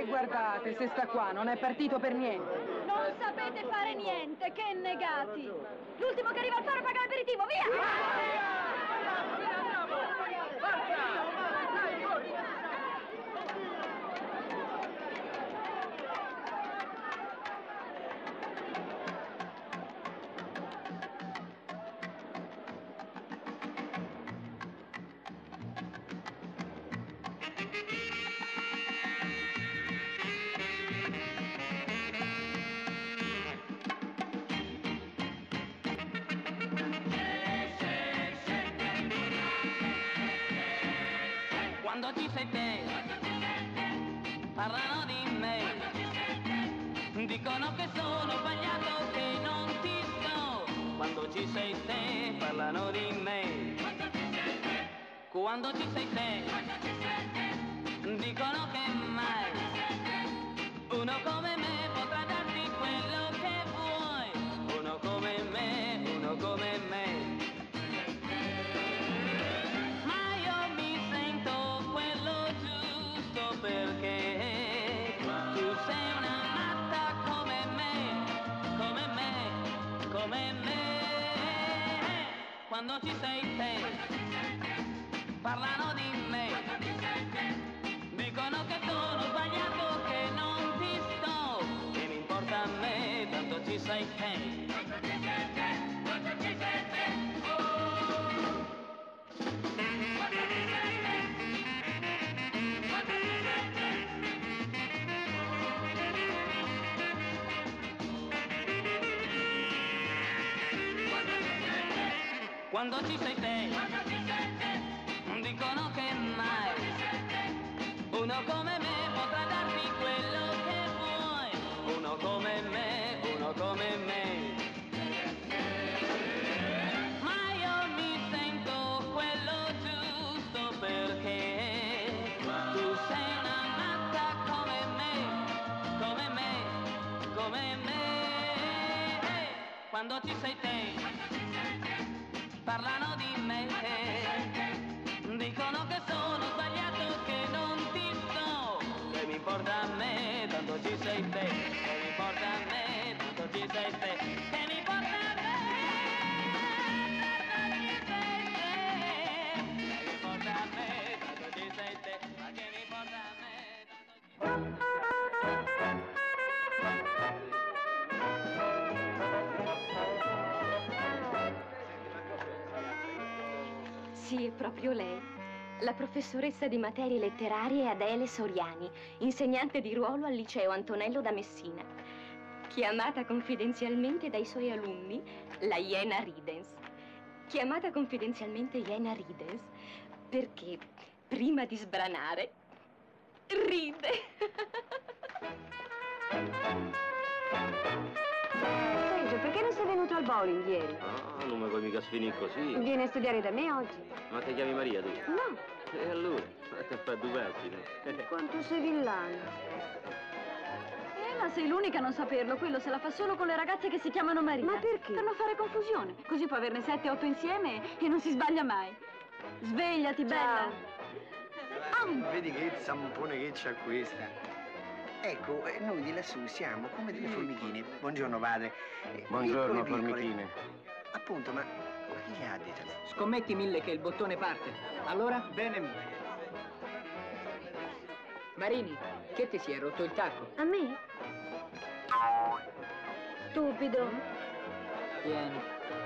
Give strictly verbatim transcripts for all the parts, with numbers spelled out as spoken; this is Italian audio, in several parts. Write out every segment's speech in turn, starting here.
E guardate, se sta qua, non è partito per niente. Non sapete fare niente, che negati! L'ultimo che arriva al faro paga l'aperitivo, via! Quando ci sei te, parlano di me, dicono che sono sbagliato, che non ti sto. Quando ci sei te, parlano di me. Quando ci sei te, dicono che mai uno come me potrà darti quello che vuoi. Uno come me, uno come me. Perché tu sei una matta come me, come me, come me. Quando ci sei te, parlano di me, dicono che sono sbagliato, che non ti sto. Che mi importa a me, tanto ci sei te. Quando ci sei te, quando ci sei te, oh. Quando ci sei te. Quando ci sei te, dicono che mai uno come me potrà darti quello che vuoi. Uno come me, uno come me. Ma io mi sento quello giusto perché tu sei una matta come me, come me, come me. Quando ci sei te, parlano di me, dicono che sono sbagliato, che non ti sto. Che mi importa a me, tanto ci sei te. Che mi importa a me, tanto ci sei te. Che mi importa a me, tanto ci sei te. Che mi importa a me, tanto ci sei te. Ma che mi importa a me, tanto ci sei te. Sì, è proprio lei, la professoressa di materie letterarie Adele Soriani, insegnante di ruolo al liceo Antonello da Messina, chiamata confidenzialmente dai suoi alunni la Iena Ridens. Chiamata confidenzialmente Iena Ridens perché prima di sbranare ride. Sergio, perché non sei venuto al bowling ieri? No, non mi puoi mica sfinire così. Vieni a studiare da me oggi? Ma ti chiami Maria tu? No. E allora? Fa due passi. Quanto sei villano. Eh, ma sei l'unica a non saperlo. Quello se la fa solo con le ragazze che si chiamano Maria. Ma perché? Per non fare confusione. Così può averne sette, otto insieme e non si sbaglia mai. Svegliati, bella. Ah, vedi che zampone che c'ha questa. Ecco, noi di lassù siamo come delle formichine. Buongiorno, padre. Buongiorno, formichine. Appunto, ma che gli ha detto? Scommetti mille che il bottone parte. Allora? Bene. Marini, che ti si è rotto il tacco? A me? Stupido. Vieni.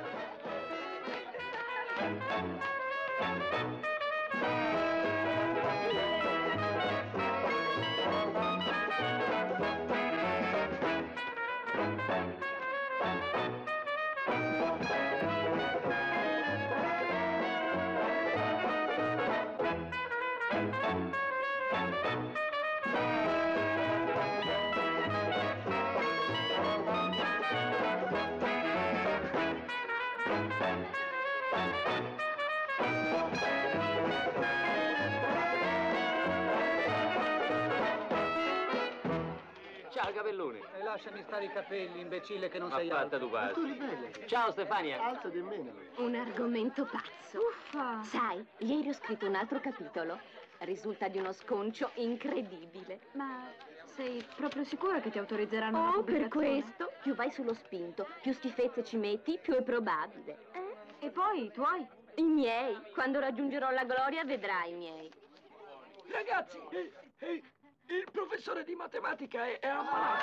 Ciao capellone. E lasciami stare i capelli, imbecille che non Ma sei fatta altro. tu passi. Ciao Stefania. Alza di meno. Un argomento pazzo. Uffa. Sai, ieri ho scritto un altro capitolo. Risulta di uno sconcio incredibile. Ma sei proprio sicura che ti autorizzeranno una Oh, per pubblicazione? questo, più vai sullo spinto, più schifezze ci metti, più è probabile. Eh? E poi i tuoi? I miei, quando raggiungerò la gloria, vedrai i miei. Ragazzi, eh, eh, il professore di matematica è, è ammalato.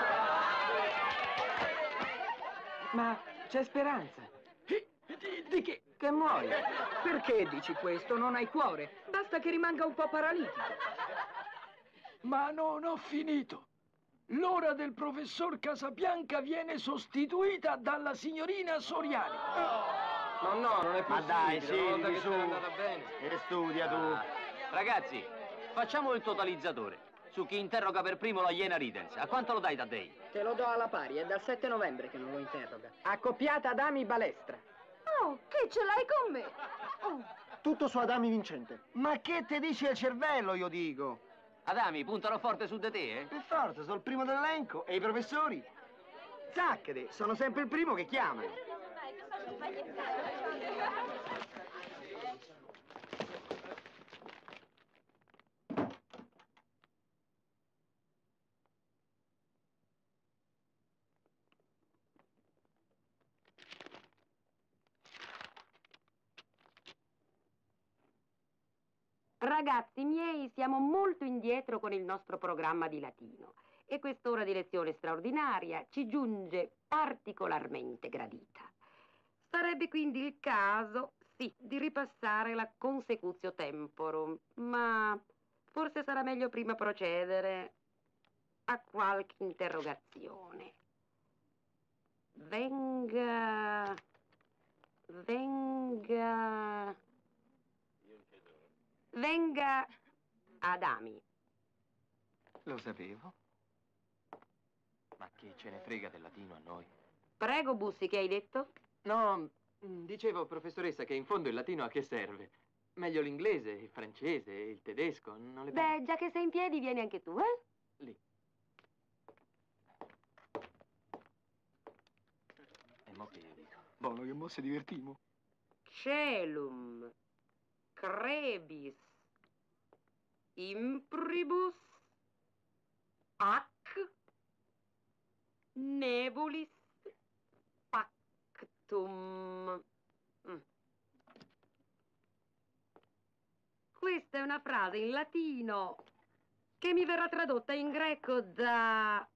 Ma c'è speranza. Eh, Di, di che? Che muoia. Perché dici questo? Non hai cuore. Basta che rimanga un po' paralitico. Ma non ho finito. L'ora del professor Casabianca viene sostituita dalla signorina Soriani. No, no, non è Ma possibile. dai, sì, una volta di che su. sei andata bene. E studia tu. Ah. Ragazzi, facciamo il totalizzatore. Su chi interroga per primo la Iena Ridens. A quanto lo dai da Dei? Te lo do alla pari, è dal sette novembre che non lo interroga. Accoppiata Adami Balestra. Oh, che ce l'hai con me? Oh. Tutto su Adami Vincente. Ma che te dice il cervello, io dico? Adami, puntano forte su di te, eh? Per forza, sono il primo dell'elenco. E i professori? Zacchede, sono sempre il primo che chiamano. Ragazzi miei, siamo molto indietro con il nostro programma di latino e quest'ora di lezione straordinaria ci giunge particolarmente gradita. Sarebbe quindi il caso, sì, di ripassare la consecutio temporum, ma forse sarà meglio prima procedere a qualche interrogazione. Venga, venga... Venga Adami. Lo sapevo. Ma che ce ne frega del latino a noi? Prego, Bussi, che hai detto? No, dicevo, professoressa, che in fondo il latino a che serve? Meglio l'inglese, il francese, il tedesco, non le pare? Beh, già che sei in piedi, vieni anche tu, eh? Lì. E mo che io dico? Buono, che mo si divertimo. Celum, crebis, impribus, ac, nebulis, pactum. Mm. Questa è una frase in latino che mi verrà tradotta in greco da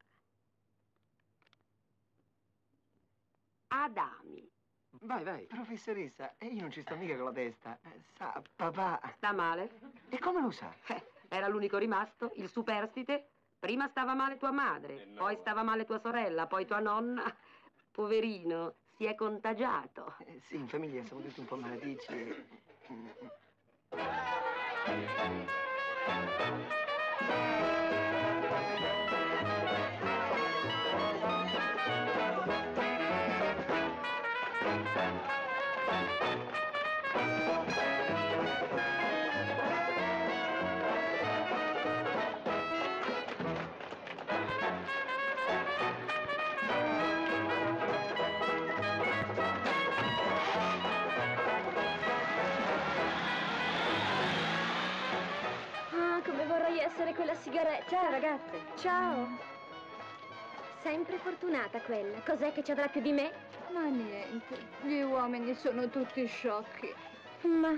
Adami. Vai, vai. Professoressa, eh, io non ci sto mica con la testa. Eh, sa, papà. Sta male? E come lo sa? Eh, era l'unico rimasto, il superstite. Prima stava male tua madre, poi stava male tua sorella, poi tua nonna. Poverino, si è contagiato. Eh, sì, in famiglia siamo tutti un po' malaticci. Mm. Ah, come vorrei essere quella sigaretta. Ciao, ragazze. Ciao. Sempre fortunata quella. Cos'è che ci avrà più di me? Ma niente, gli uomini sono tutti sciocchi. Ma...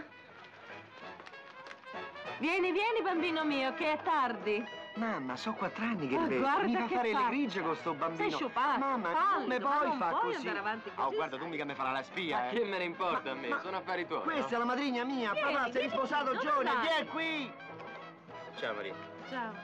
Vieni, vieni, bambino mio, che è tardi. Mamma, so quattro anni che Oh, vedo. guarda Mi fa che fare le faccia. grigie con sto bambino. Sei sciupato, Mamma, fallo, come ma puoi non fa puoi così? andare avanti Oh, così, guarda, sai. tu mica mi farai la spia, Ma eh. che me ne importa a me? Ma- Sono affari tuoi, Questa no? è la madrigna mia, Vieni, papà, sei vieni, risposato dove giovane, vai? vieni qui! Ciao Maria. Ciao.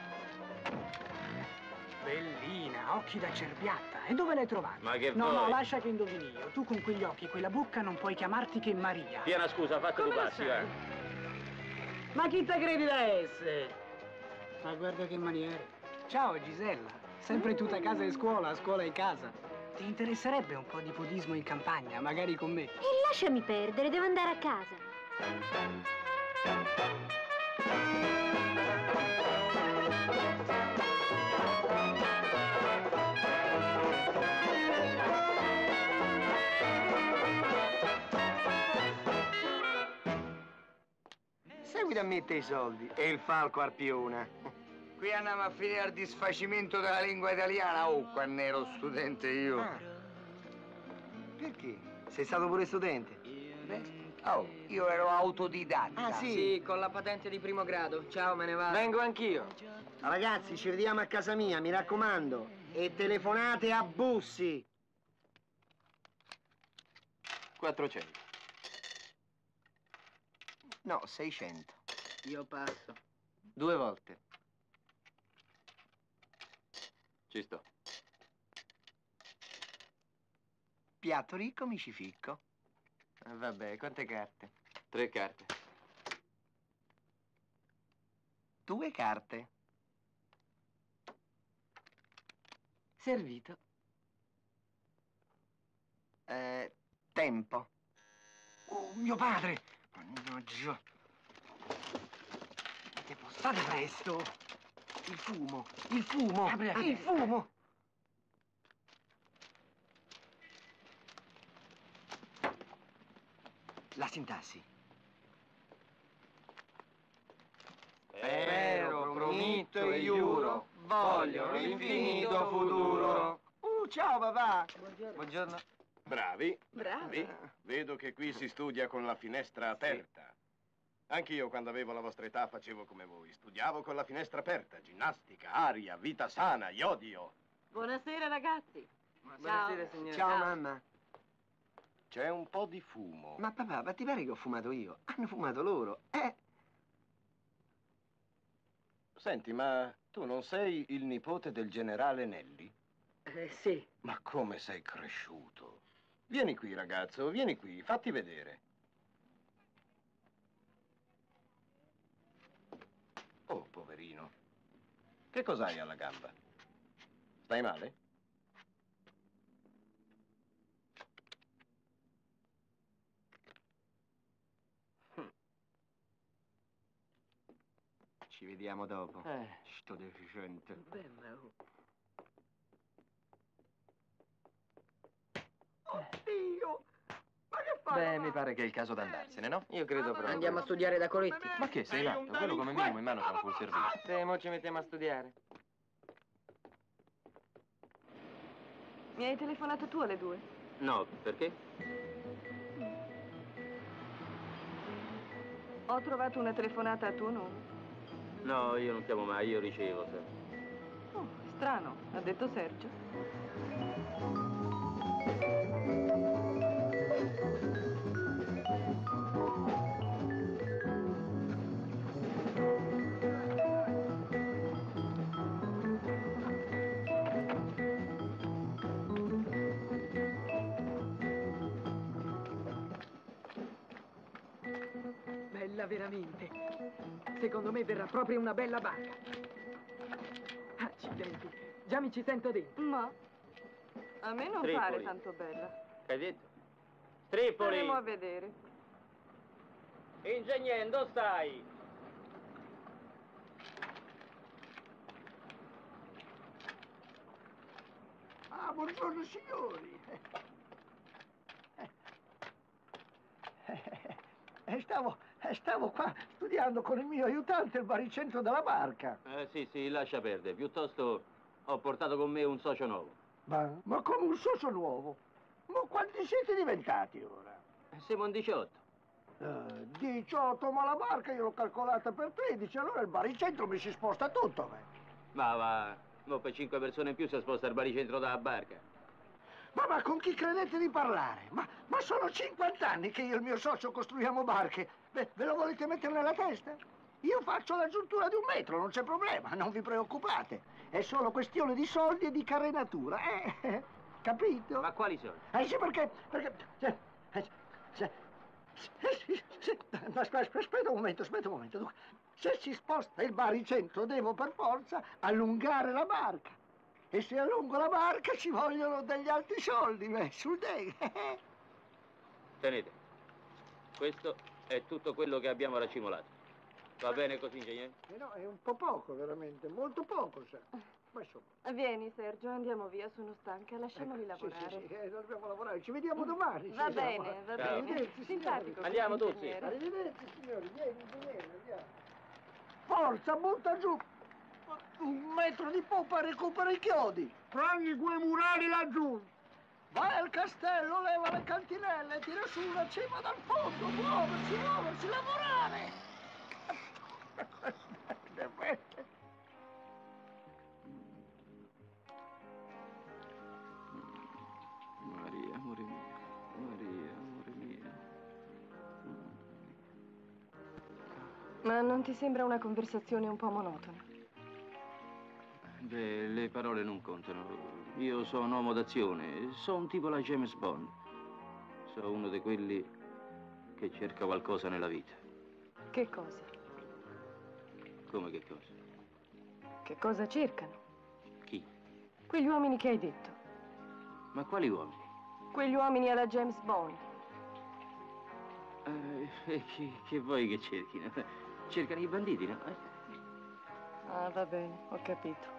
Bellina, occhi da cerbiatta. E dove l'hai trovata? Ma che No, vuoi? no, lascia che indovini io. Tu con quegli occhi e quella bocca non puoi chiamarti che Maria. Tiena scusa, fatti Come due lo passi, sai? va. Ma chi te credi da essere? Ma guarda che maniere. Ciao Gisella, sempre tutta a casa e scuola, a scuola e casa. Ti interesserebbe un po' di podismo in campagna, magari con me? E lasciami perdere, devo andare a casa. Seguita a me te i soldi e il falco Arpiona. Qui andiamo a finire al disfacimento della lingua italiana. Oh, quando ero studente io. Ah. Perché? Sei stato pure studente? Beh, oh, io ero autodidatta. Ah, sì? Sì, con la patente di primo grado. Ciao, me ne vado. Vengo anch'io. Ragazzi, ci vediamo a casa mia, mi raccomando. E telefonate a Bussi. quattrocento. No, seicento. Io passo. Due volte. Ci sto. Piatto ricco, mi ci ficco. Eh, vabbè, quante carte? Tre carte. Due carte. Servito. Eh, tempo. Oh, mio padre! Mannaggia. Devo stare presto. Il fumo, il fumo, Apri, apri. il fumo. La sintassi. Spero, prometto e giuro, voglio l'infinito futuro. Uh, ciao papà. Buongiorno. Bravi, Bravi. bravi. Vedo che qui si studia con la finestra aperta. Anch'io, quando avevo la vostra età, facevo come voi. Studiavo con la finestra aperta. Ginnastica, aria, vita sana, iodio. Buonasera, ragazzi. Buonasera, signora. Ciao mamma. C'è un po' di fumo. Ma papà, ma ti pare che ho fumato io? Hanno fumato loro. Eh, Senti, ma tu non sei il nipote del generale Nelli? Eh, sì. Ma come sei cresciuto? Vieni qui, ragazzo, vieni qui, fatti vedere. Oh, poverino. Che cos'hai alla gamba? Stai male? Hm. ci vediamo dopo. Eh. Sto deficiente. Beh, ma... oh. Oddio! Ma che fai? Beh, mi pare che è il caso d'andarsene, no? Io credo proprio. Andiamo a studiare da Coretti. Ma che, sei matto? Quello come minimo in mano c'ha un full servizio. Sì, mo ci mettiamo a studiare. Mi hai telefonato tu alle due? No, perché? Ho trovato una telefonata a tuo nome. No, io non chiamo mai, io ricevo sempre. Oh, strano, ha detto Sergio. Bella veramente. Secondo me verrà proprio una bella barca. Accidenti. Già mi ci sento dentro. Ma a me non Tripoli. pare tanto bella. Che hai detto? Tripoli! Staremo a vedere. Ingegnere, dove stai? Ah, buongiorno signori. E stavo, e stavo qua studiando con il mio aiutante il baricentro della barca. Eh sì, sì, lascia perdere. Piuttosto ho portato con me un socio nuovo. Ma, ma come un socio nuovo? Ma quanti siete diventati ora? Eh, Siamo in diciotto. Eh, diciotto, ma la barca io l'ho calcolata per tredici, allora il baricentro mi si sposta tutto. Beh. Va, va. Mo per cinque persone in più si sposta il baricentro dalla barca. Ma, ma con chi credete di parlare? Ma, ma sono cinquanta anni che io e il mio socio costruiamo barche. Beh, ve lo volete mettere nella testa? Io faccio la giuntura di un metro, non c'è problema, non vi preoccupate. È solo questione di soldi e di carenatura, eh? eh, Capito? Ma quali soldi? Eh sì, perché... perché... eh, eh, se- se- se- se- ma aspetta, aspetta un momento, aspetta un momento. Dunque, se si sposta il baricentro devo per forza allungare la barca. E se allungo la barca ci vogliono degli altri soldi, beh, sul deg. Tenete. Questo è tutto quello che abbiamo raccimolato. Va bene così, ingegnere? Eh no, è un po' poco, veramente, molto poco, sa. Ma insomma. Vieni, Sergio, andiamo via, sono stanca, lasciamoli ecco, lavorare. Sì, sì, sì, eh, dobbiamo lavorare. Ci vediamo domani. Va ci bene, vediamo. va Ciao. bene. Arrivederci, Simpatico. Andiamo questo tutti. ingegnere. Arrivederci, signori. Vieni, ingegnere, andiamo. Forza, butta giù. un metro di poppa recupera i chiodi. Prendi quei murali laggiù. Vai al castello, leva le cantinelle, tira su la cima dal fondo, muoversi, muoversi, lavorare. Maria, amore mio. Maria, amore mio. Ma non ti sembra una conversazione un po' monotona? Beh, le parole non contano. Io sono un uomo d'azione, sono un tipo la James Bond. Sono uno di quelli che cerca qualcosa nella vita. Che cosa? Come che cosa? Che cosa cercano? Chi? Quegli uomini che hai detto. Ma quali uomini? Quegli uomini alla James Bond. Eh, eh, che, che vuoi che cerchino? Cercano i banditi, no? Eh? Ah, va bene, ho capito.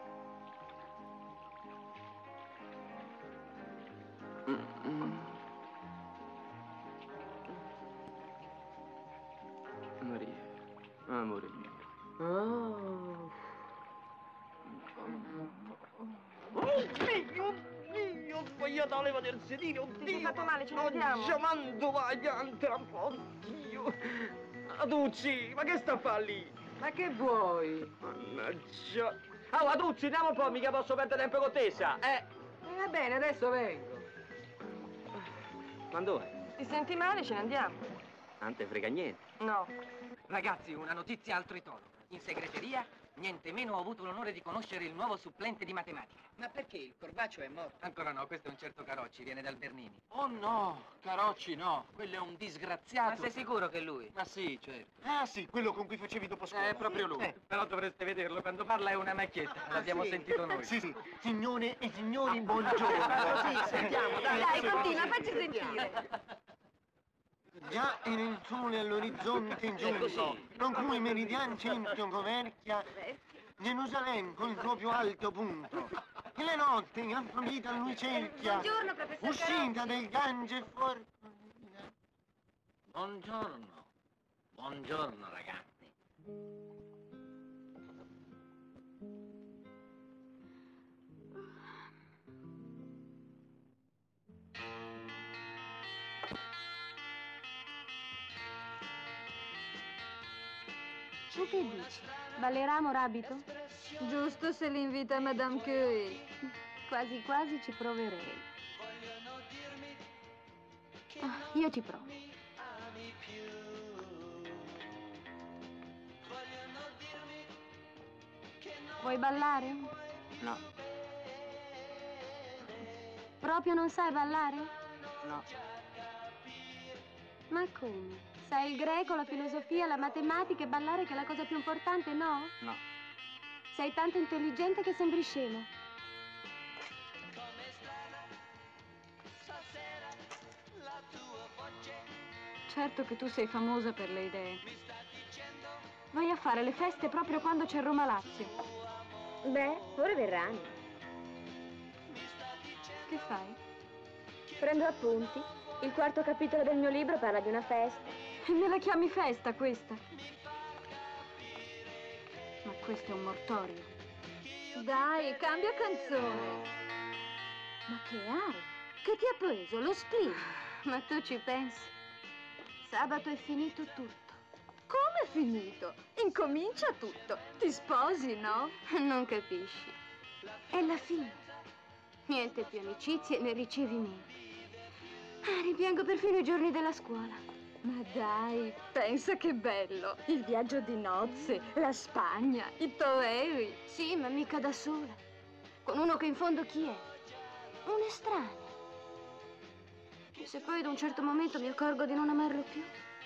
Maria, amore mio. Oh. Oddio, oddio, ho sbagliato la leva del sedile, oddio. Ti sei fatto male, ce ne andiamo? Chiamando vagliante, oddio. Aduzzi, ma che sta a fare lì? Ma che vuoi? Mannaggia. Oh, Aduzzi, andiamo un po', mica posso perdere tempo con tessa, eh. Va bene, adesso vengo. Ma dove? Ti senti male, ce ne andiamo? Non te frega niente. No. Ragazzi, una notizia altro tono. In segreteria, niente meno ho avuto l'onore di conoscere il nuovo supplente di matematica. Ma perché? Il Corbaccio è morto? Ancora no, questo è un certo Carocci, viene dal Bernini. Oh no, Carocci no, quello è un disgraziato. Ma sei sicuro che è lui? Ma sì, certo. Ah sì, quello con cui facevi dopo scuola. È proprio lui. Eh. Però dovreste vederlo, quando parla è una macchietta, l'abbiamo sì. sentito noi. Sì, sì. Signore e signori, buongiorno. Sì, sentiamo, dai. Dai, continua, facci sentire. Già in il sole all'orizzonte giunto, non cui meridian centro coverchia, Gerusalemme con il suo più alto punto. E le notte Afrodita lui cerchia, Buongiorno, professor uscita del Gange fuori. Buongiorno. Buongiorno, ragazzi. Tu che dici? Ballerà Morabito? Giusto se l'invita Madame Curie. Quasi quasi ci proverei. Ah, io ci provo. Vuoi ballare? No, Proprio non sai ballare? no. Ma come? Sai il greco, la filosofia, la matematica e ballare che è la cosa più importante, no? No. Sei tanto intelligente che sembri scemo. Certo che tu sei famosa per le idee. Vai a fare le feste proprio quando c'è Roma Lazio. Beh, ora verranno. Che fai? Prendo appunti. Il quarto capitolo del mio libro parla di una festa. E me la chiami festa questa? Ma questo è un mortorio. Dai, cambia canzone. Ma che hai? Che ti ha preso? Lo spleen? Ma tu ci pensi? Sabato è finito tutto. Come è finito? Incomincia tutto. Ti sposi, no? Non capisci. È la fine. Niente più amicizie né ricevimenti. Ah, rimpiango perfino i giorni della scuola. Ma dai, pensa che bello. Il viaggio di nozze, la Spagna, i toeri. Sì, ma mica da sola. Con uno che in fondo chi è? Un estraneo. E se poi ad un certo momento mi accorgo di non amarlo più?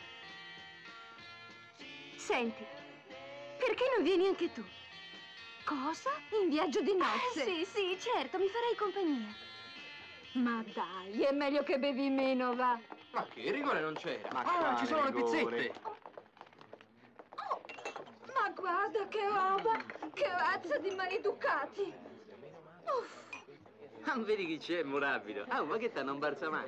Senti, perché non vieni anche tu? Cosa? In viaggio di nozze? Eh, sì, sì, certo, mi farei compagnia. Ma dai, è meglio che bevi meno, va. Ma che rigore non c'era? Ma ah, quale ci sono rigore? le pizzette. Oh, ma guarda che roba! Che razza di maleducati! Uff. Ah, vedi chi c'è, Morabito? Ah, ma che sta, non balza mai?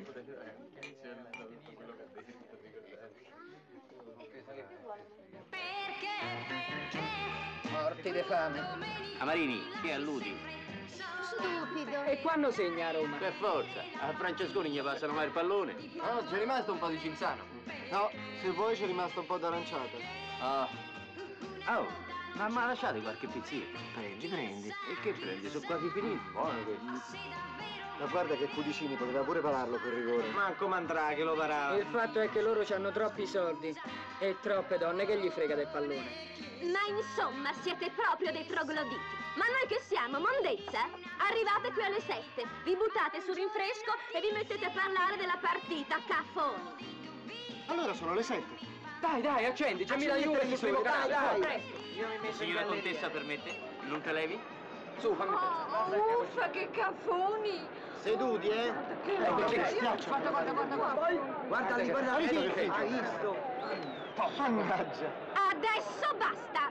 Perché, perché Morti di fame. Amarini, che alludi? Stupido. E quando segna a Roma? Per forza, a Francesconi gli passano mai il pallone. Ah, c'è rimasto un po' di Cinzano. No, se vuoi c'è rimasto un po' d'aranciata. Ah. Oh, ma mi ha lasciato qualche pizzino? Prendi, prendi. E che prendi? Sono quasi finiti. Buono questo. Ma guarda che Cudicini poteva pure pararlo per rigore. Manco Mandrà che lo parava. Il fatto è che loro hanno troppi soldi e troppe donne, che gli frega del pallone. Ma insomma, siete proprio dei trogloditi. Ma noi che siamo, mondezza? Arrivate qui alle sette, vi buttate sul rinfresco e vi mettete a parlare della partita, cafoni. Allora sono le sette. Dai, dai, accendi, c'è la Juve sul primo canale, dai, presto. Io mi metto Signora contessa, permette? Non te levi? Su, fammi questo. Oh, uffa, che cafoni! Seduti, eh? Ecco, guarda, guarda, guarda, guarda. Guarda lì, guarda lì. Hai visto? Mannaggia. Adesso basta!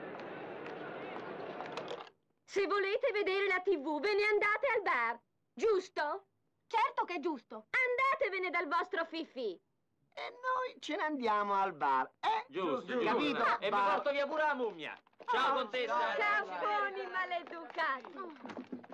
Se volete vedere la tivù, ve ne andate al bar, giusto? Certo che è giusto. Andatevene dal vostro fifì. E noi ce ne andiamo al bar, eh? Giusto, giusto. Capito? E mi Bar. porto via pure la mummia. Ciao, contessa. Cafoni maleducati!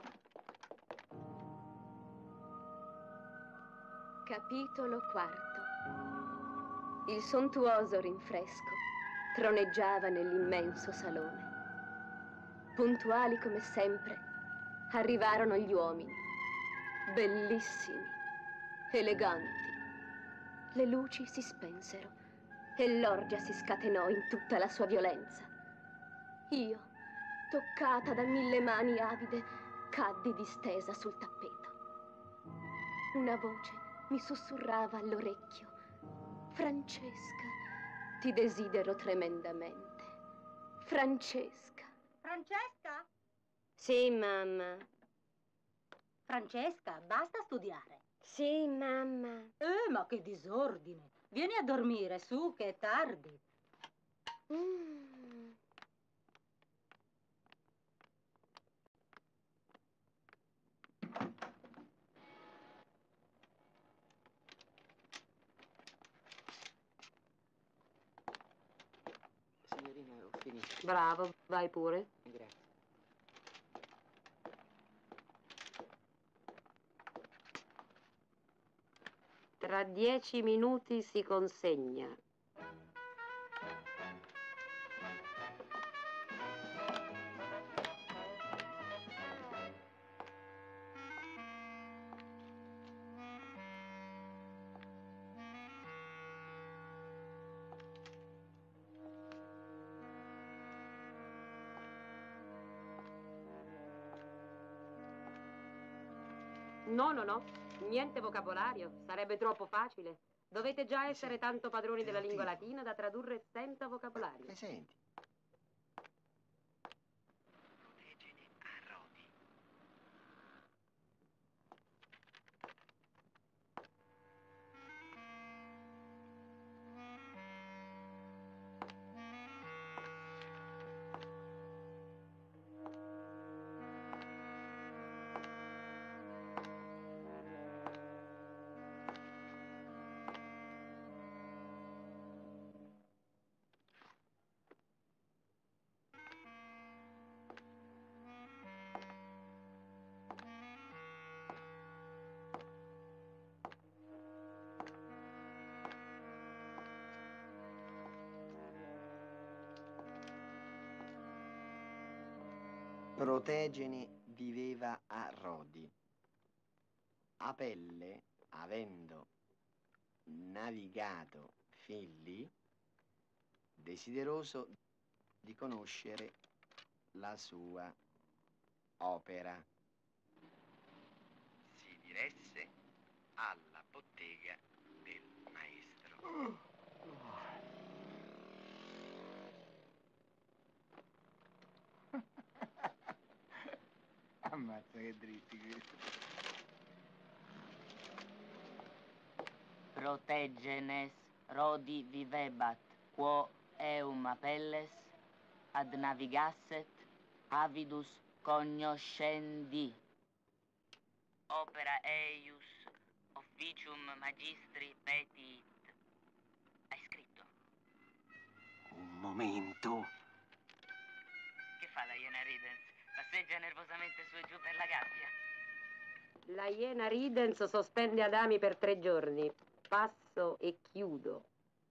Capitolo quarto. Il sontuoso rinfresco troneggiava nell'immenso salone. Puntuali come sempre, arrivarono gli uomini, bellissimi, eleganti. Le luci si spensero e l'orgia si scatenò in tutta la sua violenza. Io, toccata da mille mani avide, caddi distesa sul tappeto. Una voce mi sussurrava all'orecchio: Francesca, ti desidero tremendamente. Francesca. Francesca? Sì, mamma. Francesca, basta studiare. Sì, mamma. Eh, ma che disordine. Vieni a dormire, su, che è tardi. Mm. Signorina, ho finito. Bravo, vai pure. Grazie. Tra dieci minuti si consegna. No, no, no, niente vocabolario, sarebbe troppo facile. Dovete già essere tanto padroni della lingua latina da tradurre senza vocabolario. Mi senti? Protegene viveva a Rodi. Apelle, avendo navigato fin lì, desideroso di conoscere la sua opera, si diresse alla bottega del maestro. Ammazza che dritti questi. Protegenes Rodi vivebat, quo eum apelles ad navigasset avidus cognoscendi. Opera eius officium magistri petit. Hai scritto? Un momento. fa la Iena Ridens? Passeggia nervosamente su e giù per la gabbia? La Iena Ridens sospende Adami per tre giorni. Passo e chiudo.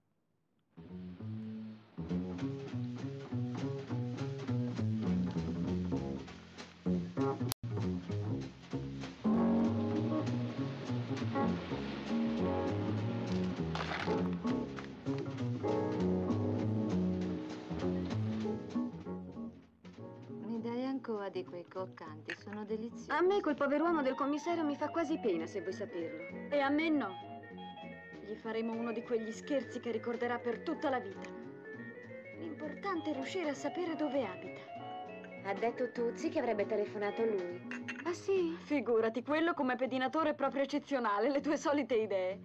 Mi dai ancora di quei croccanti, sono deliziosi. A me quel pover'uomo del commissario mi fa quasi pena, se vuoi saperlo. E a me no. Gli faremo uno di quegli scherzi che ricorderà per tutta la vita. L'importante è riuscire a sapere dove abita. Ha detto Tuzzi che avrebbe telefonato lui. Ah sì? Figurati, quello come pedinatore è proprio eccezionale, le tue solite idee.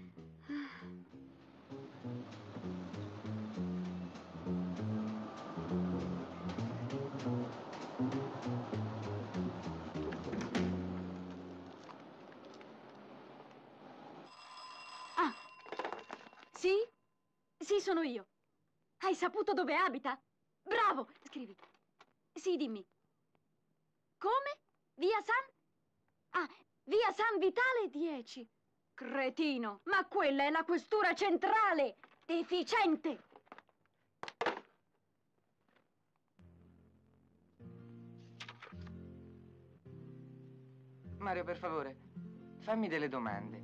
Ah, sì? Sì, sono io. Hai saputo dove abita? Bravo! Scrivi. Sì, dimmi. Come? Via San... Ah, via San Vitale dieci. Cretino, ma quella è la questura centrale! Deficiente! Mario, per favore, fammi delle domande.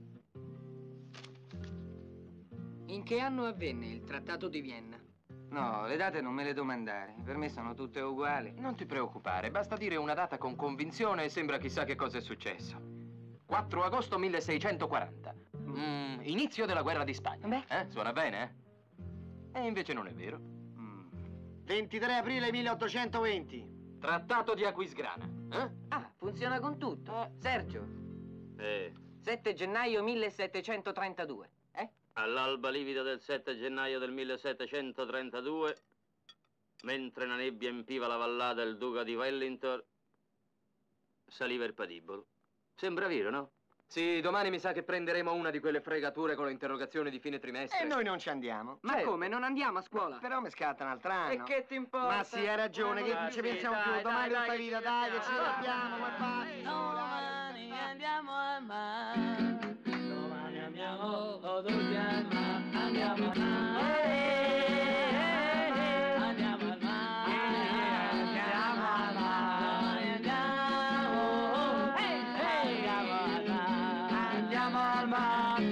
In che anno avvenne il Trattato di Vienna? No, le date non me le domandare. Per me sono tutte uguali. Non ti preoccupare, basta dire una data con convinzione e sembra chissà che cosa è successo. quattro agosto milleseicentoquaranta. Mm, inizio della guerra di Spagna. Beh. Eh? Suona bene, eh? E invece non è vero. ventitré aprile milleottocentoventi. Trattato di Aquisgrana. Eh? Ah, funziona con tutto. Sergio. Eh, sette gennaio millesettecentotrentadue. Eh? all'alba livida del sette gennaio del millesettecentotrentadue, mentre la nebbia empiva la vallata del duca di Wellington, saliva il patibolo. Sembra vero, no? Sì, domani mi sa che prenderemo una di quelle fregature con le interrogazioni di fine trimestre. E noi non ci andiamo. Ma Certo. come? Non andiamo a scuola? Però mi scatta un altro anno. E che ti importa? Ma sì, hai ragione, che non ci pensiamo più. Domani tutta vita, dai, che ci sappiamo, ma vai. Domani andiamo al mare. Domani andiamo tutti al mare. Andiamo al mare. Andiamo al mare. Andiamo al mare. Andiamo. Andiamo al mare. Andiamo al mare.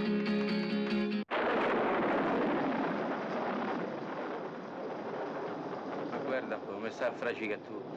Ma guarda un po' come sta a fracica tutto.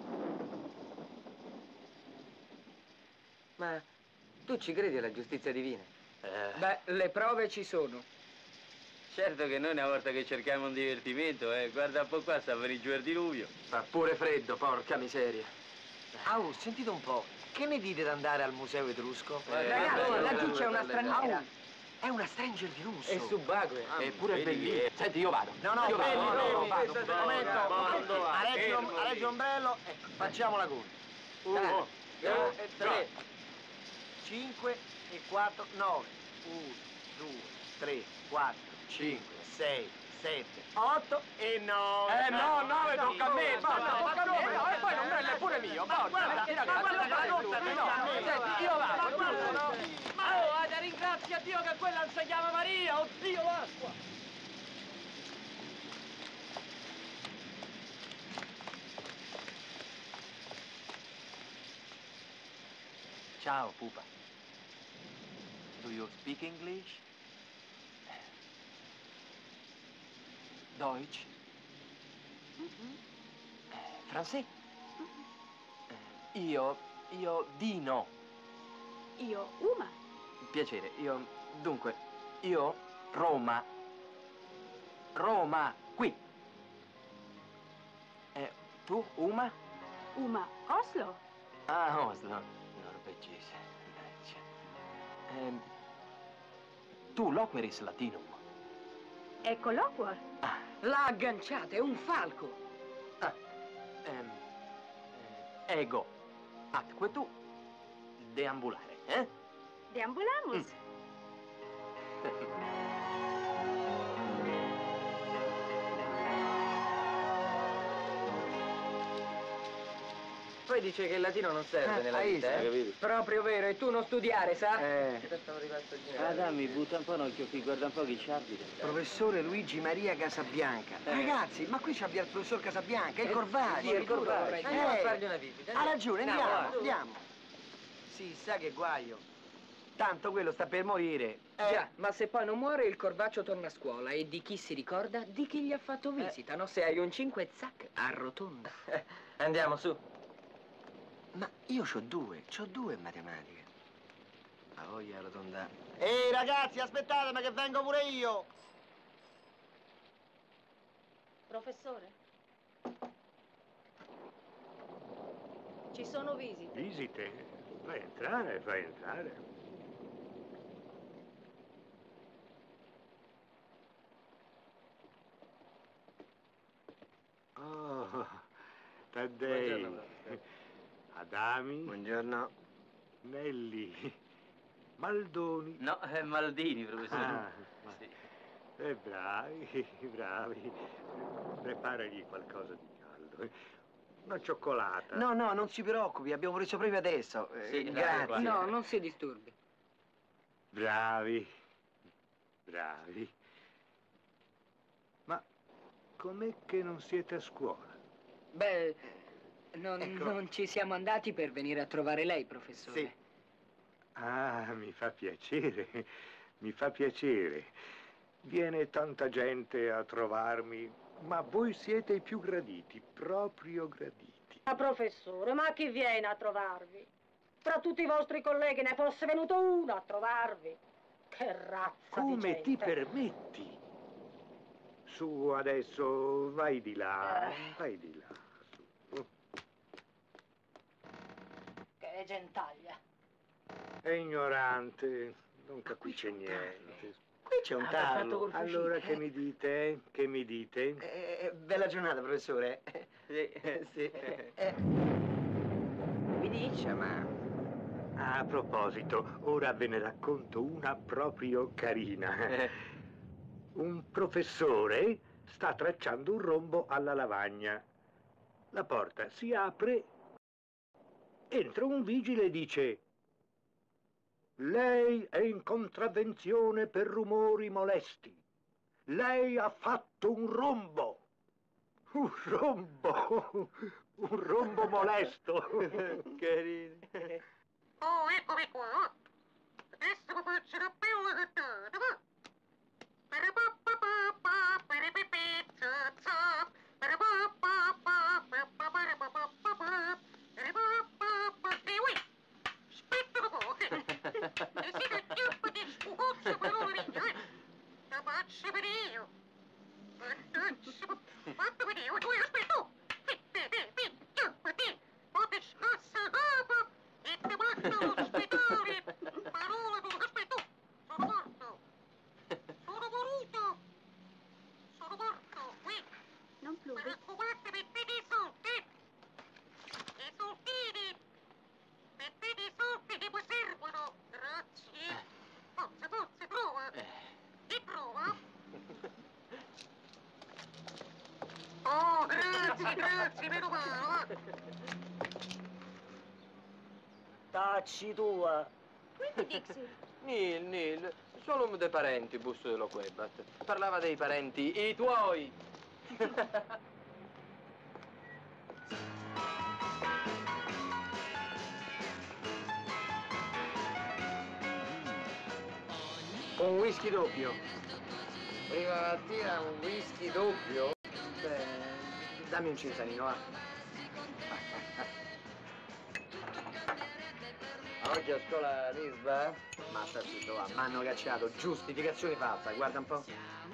Ma tu ci credi alla giustizia divina? Eh, Beh, le prove ci sono. certo che noi una volta che cerchiamo un divertimento, eh, guarda un po' qua, sta per giù il diluvio. Fa pure freddo, porca miseria. Au, sentite un po'. Che ne dite di andare al museo etrusco? Eh, Ragazzi, guarda, laggiù guarda, c'è una guarda, straniera. Au, è una stranger di lusso. È subacquea. Ah, Eppure è vedi bellissima. che- Senti, io vado. No, no, io fermi, vado. fermi, no, no, fermi, vado. un momento. Quando va? A Reggio, Fermo a Reggio lì. Ombrello, eh, facciamo la conta. Uno, due, e tre, cinque e quattro, nove. uno, due, tre, quattro, cinque, sei, sette, otto e nove. Eh no, nove tocca a me, No, basta, no, tocca a me, no, no, e poi l'ombrello è pure mio, basta. guarda, Eh, ma ragazzi, guarda, lasciate ma tu, guarda, no, ma senti, io vado. ma guarda, no. Oh, Ada, ringrazia Dio che quella non si chiama Maria, oddio l'acqua! Ciao, pupa. Do you speak English? Deutsch? Eh, Francese? Eh, Io, io Dino. Io, Uma. Piacere, io, dunque, io Roma. Roma, qui. Eh, tu, Uma? Uma, Oslo. Ah, Oslo, norvegese. Mannaggia. Ehm, tu, l'operis latinum. Ecco l'Hogwarts. L'ha agganciata, è un falco. Ah, ehm, eh, ego, atque tu, deambulare, eh? Deambulamus. poi dice che il latino non serve Eh, nella hai vita, visto, eh? capito? Proprio vero, e tu non studiare, sa? Eh. Ah, dammi, butta un po' un occhio qui, guarda un po' chi ci abita. Professore Luigi Maria Casabianca. Eh. Ragazzi, ma qui c'abbiamo il professor Casabianca, il Eh, Corvaggi. sì, il Corvaggi. Andiamo a fargli una visita, Ha andiamo. ragione, No, andiamo, guarda. andiamo. Sì, sa che guaio. Tanto quello sta per morire. Eh. Già, ma se poi non muore il Corvaccio torna a scuola e di chi si ricorda? Di chi gli ha fatto visita, no? Se hai un cinque, zac, arrotonda. Andiamo, su. Ma io c'ho due, c'ho due in matematica. Ma voglia arrotondare. Ehi ragazzi, aspettatemi che vengo pure io! Professore? Ci sono visite. Visite? Fai entrare, fai entrare. Oh, Taddei. Buongiorno, professore. Adami. Buongiorno. Nelli. Maldoni. No, è Maldini, professore. Ah, Sì. eh, bravi, bravi. Preparagli qualcosa di caldo. eh. Una cioccolata. No, no, non si preoccupi, abbiamo preso proprio adesso. Eh, Sì, grazie. No, non si disturbi. Bravi. Bravi. Ma com'è che non siete a scuola? Beh, non, Ecco. non ci siamo andati per venire a trovare lei, professore. Sì. Ah, mi fa piacere, mi fa piacere. Viene tanta gente a trovarmi, ma voi siete i più graditi, proprio graditi. Ma professore, ma chi viene a trovarvi? Tra tutti i vostri colleghi ne fosse venuto uno a trovarvi. Che razza di Come gente. ti permetti? Su, adesso, vai di là, vai di là. Su. Che gentaglia. È ignorante, non capisce niente. Qui c'è un Ah, fatto tavolo. col fucile. Allora, che mi dite? eh? Che mi dite? Eh, bella giornata, professore. Sì. Sì. Eh. Mi dice, ma... A proposito, ora ve ne racconto una proprio carina. Eh. Un professore sta tracciando un rombo alla lavagna. La porta si apre, entra un vigile e dice: lei è in contravvenzione per rumori molesti. Lei ha fatto un rombo. Un rombo, un rombo molesto. Carino. Oh, eccomi qua. Adesso vi faccio una bella cantata, va? Parapapapapa, parapipizza, parapapapa, parapapapapa, parapapapa, e ui, aspetta un po', e si raggiunge di scucozza per una ringione. La faccio per io. Fatto per io, tu aspetta. Fitte, fitte, fitte, fitte, fate scassa capa. E ti mando all'ospedale! Parola tu! Aspetta! Sono morto! Sono morto! Sono morto! Qui! Non Mi raccomando, mettete i soldi! I soldini! Mettete i soldi che mi servono! Grazie! Forza, forza, prova! E prova! Oh, grazie, grazie, meno male! Tacci tua. Quindi Dixie. Nil, Nil, solo un dei parenti, busto dello Quebat. Parlava dei parenti, i tuoi. Un whisky doppio. Prima mattina un whisky doppio? Beh, dammi un cinzanino, va. Oggi a scuola Lisba? Ma sta zitto, va, m'hanno cacciato, giustificazione falsa, guarda un po'.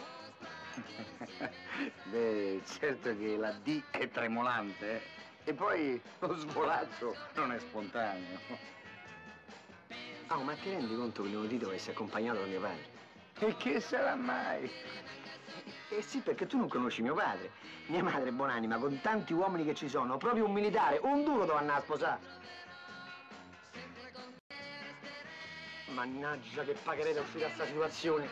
Beh, certo che la D è tremolante, eh. E poi lo svolazzo non è spontaneo. Oh, ma ti rendi conto che lunedì dovessi accompagnato da mio padre? E che sarà mai? Eh sì, perché tu non conosci mio padre. Mia madre è buonanima, con tanti uomini che ci sono, proprio un militare, un duro dove andare a sposare. Mannaggia che pagherete a uscire da sta situazione.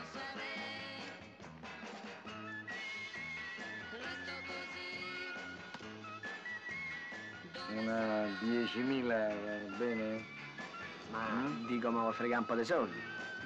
Una diecimila, va bene? Ma Mm? dico, ma frega un po' di soldi.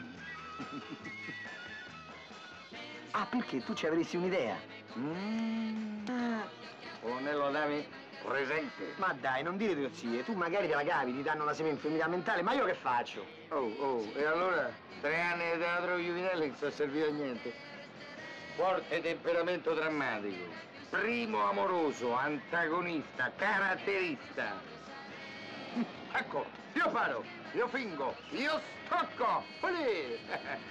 Ah, perché tu ci avresti un'idea? Mm. Ah. O ne lo davi presente? Ma dai, non dire idiozie, tu magari te la cavi, ti danno la seminfermità mentale, ma io che faccio? Oh, oh, e allora tre anni di teatro juvenile non sono servito a niente. Forte temperamento drammatico, primo amoroso, antagonista, caratterista. Ecco, io paro, io fingo, io scocco! Olè!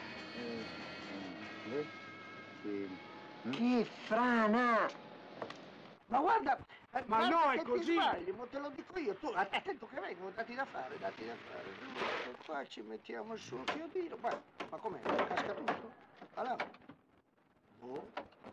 Che frana! Ma guarda, eh, Ma guarda no, è che così. ti sbagli, ma te lo dico io. Tu, attento che vengo, dati da fare, dati da fare. Due, qua ci mettiamo il suo chiodino. Ma, ma com'è? Casca tutto? Allora. Boh.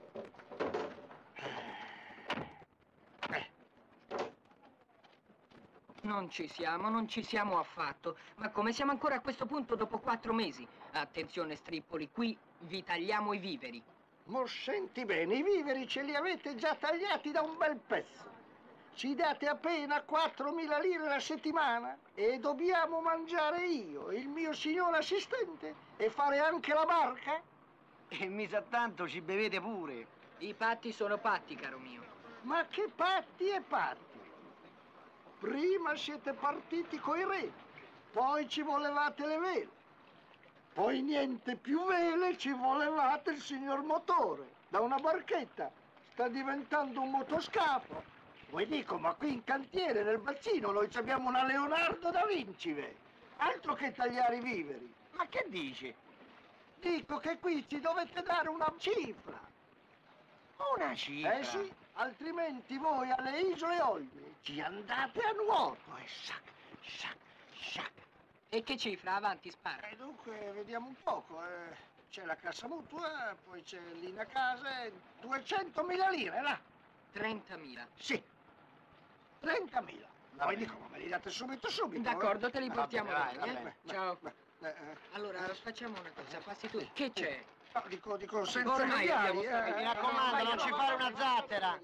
Non ci siamo, non ci siamo affatto. Ma come siamo ancora a questo punto dopo quattro mesi? Attenzione, Strippoli, qui vi tagliamo i viveri. Ma senti bene, i viveri ce li avete già tagliati da un bel pezzo. Ci date appena quattromila lire la settimana e dobbiamo mangiare io, il mio signor assistente, e fare anche la barca? E mi sa tanto ci bevete pure. I patti sono patti, caro mio. Ma che patti e patti? Prima siete partiti coi re, poi ci volevate le vele, poi niente più vele, ci volevate il signor motore. Da una barchetta sta diventando un motoscafo. Poi dico, ma qui in cantiere, nel bacino, noi abbiamo una Leonardo da Vinci, ve. Altro che tagliare i viveri. Ma che dici? Dico che qui ci dovete dare una cifra. Una cifra? Eh sì, altrimenti voi alle isole Olie ci andate a nuoto e sac, sac, sac. E che cifra? Avanti, spara. E dunque, vediamo un poco. Eh. C'è la cassa mutua, poi c'è l'Ina Casa, duecentomila lire, là. trentamila. Sì, trentamila. Poi dico, ma me li date subito, subito. D'accordo, eh? te li Va portiamo bene, noi, vai, eh? va bene. Ciao. Eh, eh. Allora, facciamo una cosa, passi tu. Che c'è? No, dico, dico, senza Ormai abbiamo cambiare, stabilito. eh. Mi raccomando, Eh, non ci no, fare no, una no. zattera.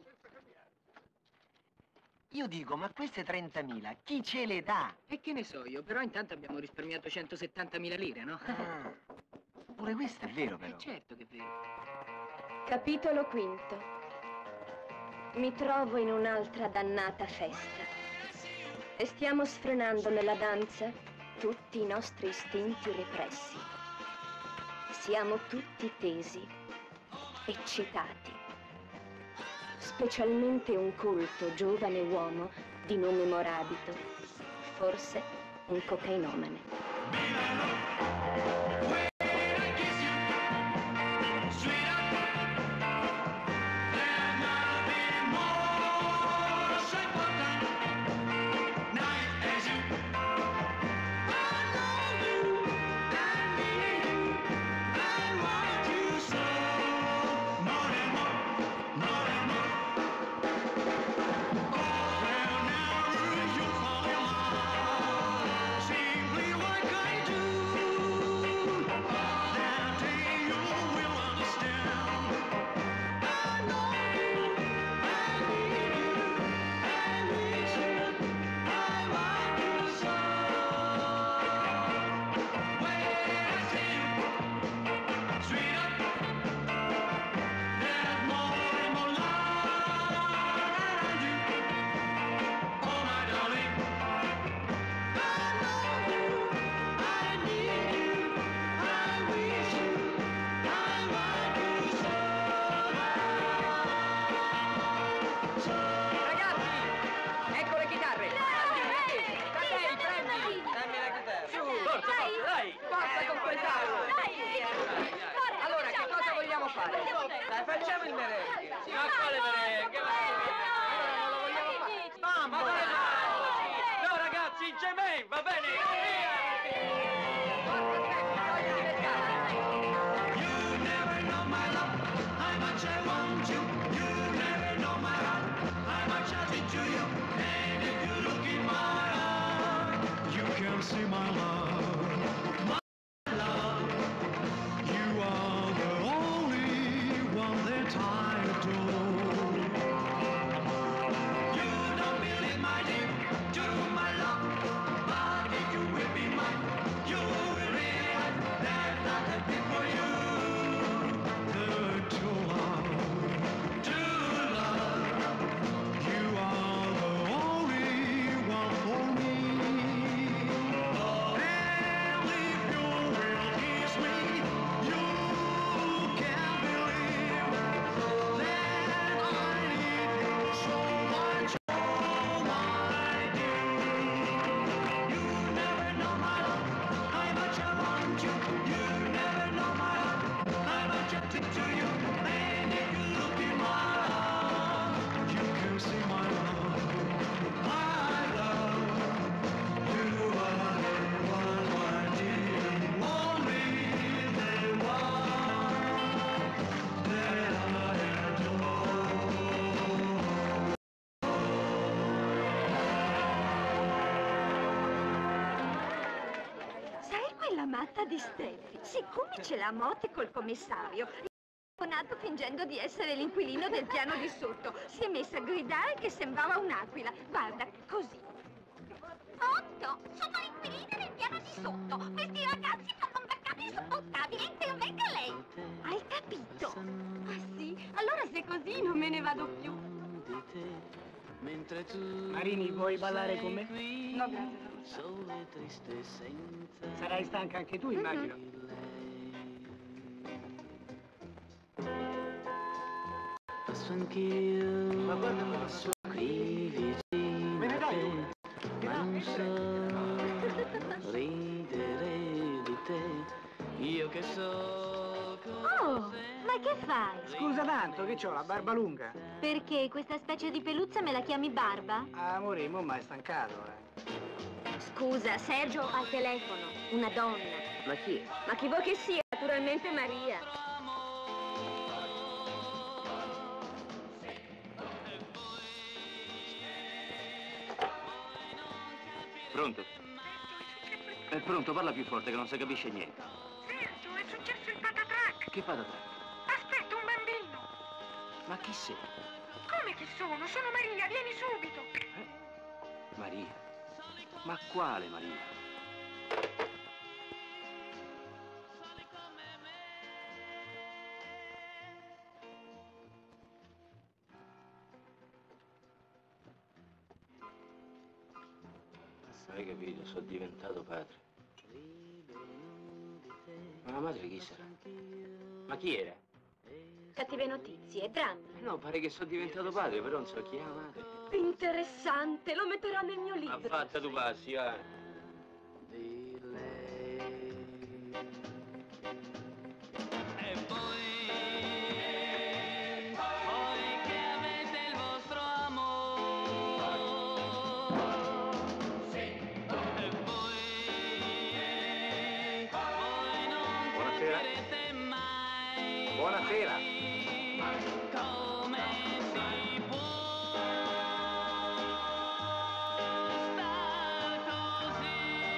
Io dico, ma queste trentamila, chi ce le dà? E che ne so io, però intanto abbiamo risparmiato centosettantamila lire, no? Ah, pure questo è vero, però. Eh, certo che è vero. Capitolo quinto. Mi trovo in un'altra dannata festa e stiamo sfrenando nella danza tutti i nostri istinti repressi. Siamo tutti tesi, eccitati. Specialmente un colto giovane uomo di nome Morabito, forse un cocainomane. Dai, facciamo il merengue. Ma quale merengue? Non lo vogliamo fare. Mamma! No, ragazzi, in gemen, va bene? See my love, my love, you are the only one that I adore. You don't believe my dear. la matta di Steffi. Siccome ce l'ha a mote col commissario, ha nato fingendo di essere l'inquilino del piano di sotto. Si è messa a gridare che sembrava un'aquila. Guarda, così. Otto, sono l'inquilina del piano di sotto. Questi ragazzi fanno un baccato insopportabile e permette lei. Hai capito? Ah sì? Allora se così non me ne vado più. Marini, vuoi ballare con me? No, grazie. Sarai stanca anche tu, immagino. Ma guarda quello su. Me ne dai uno? Ma non so ridere di te. Io che so. Oh, ma che fai? Scusa tanto, che c'ho la barba lunga. Perché questa specie di peluzza me la chiami barba? Ah, amore, mo m'hai stancato, eh. Scusa, Sergio al telefono. Una donna. Ma chi è? Ma chi vuoi che sia? Naturalmente Maria. Pronto? È pronto, parla più forte che non si capisce niente. Sergio, è successo il patatrac. Che patatrac? Aspetta, un bambino. Ma chi sei? Come chi sono? Sono Maria, vieni subito. Maria? Ma quale Maria? Hai capito, sono diventato padre. Ma la madre chi sarà? Ma chi era? Cattive notizie, drammi. No, pare che sono diventato padre, però non so chi è la madre. Interessante, lo metterò nel mio libro. Ma fatta tu passi, eh. Buonasera. Come si può star così?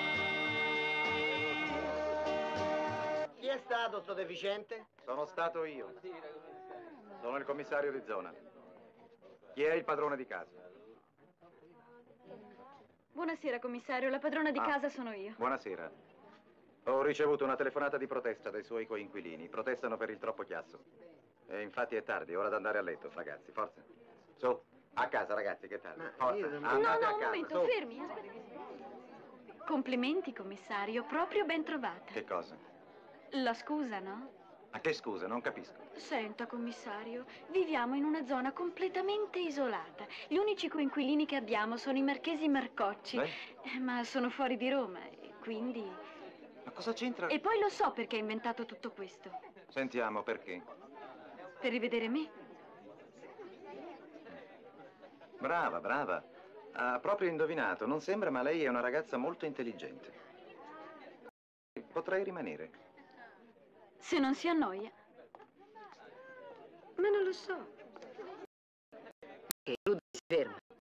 Chi è stato sto deficiente? Sono stato io. Sono il commissario di zona. Chi è il padrone di casa? Buonasera, commissario. La padrona di Ah. casa sono io. Buonasera. Ho ricevuto una telefonata di protesta dai suoi coinquilini. Protestano per il troppo chiasso. E infatti è tardi, è ora di andare a letto, ragazzi. Forza. Su, a casa, ragazzi, che è tardi. Forza, No, andate no, a un casa, momento, su. fermi. Aspetti. Complimenti, commissario. Proprio ben trovata. Che cosa? La scusa, no? Ma che scusa, non capisco. Senta, commissario, viviamo in una zona completamente isolata. Gli unici coinquilini che abbiamo sono i marchesi Marcocci. Beh. Eh, Ma sono fuori di Roma, e quindi... Ma cosa c'entra? E poi lo so perché ha inventato tutto questo. Sentiamo, perché? Per rivedere me. Brava, brava. Ha proprio indovinato. Non sembra, ma lei è una ragazza molto intelligente. Potrei rimanere. Se non si annoia. Ma non lo so. Che Rudy si ferma.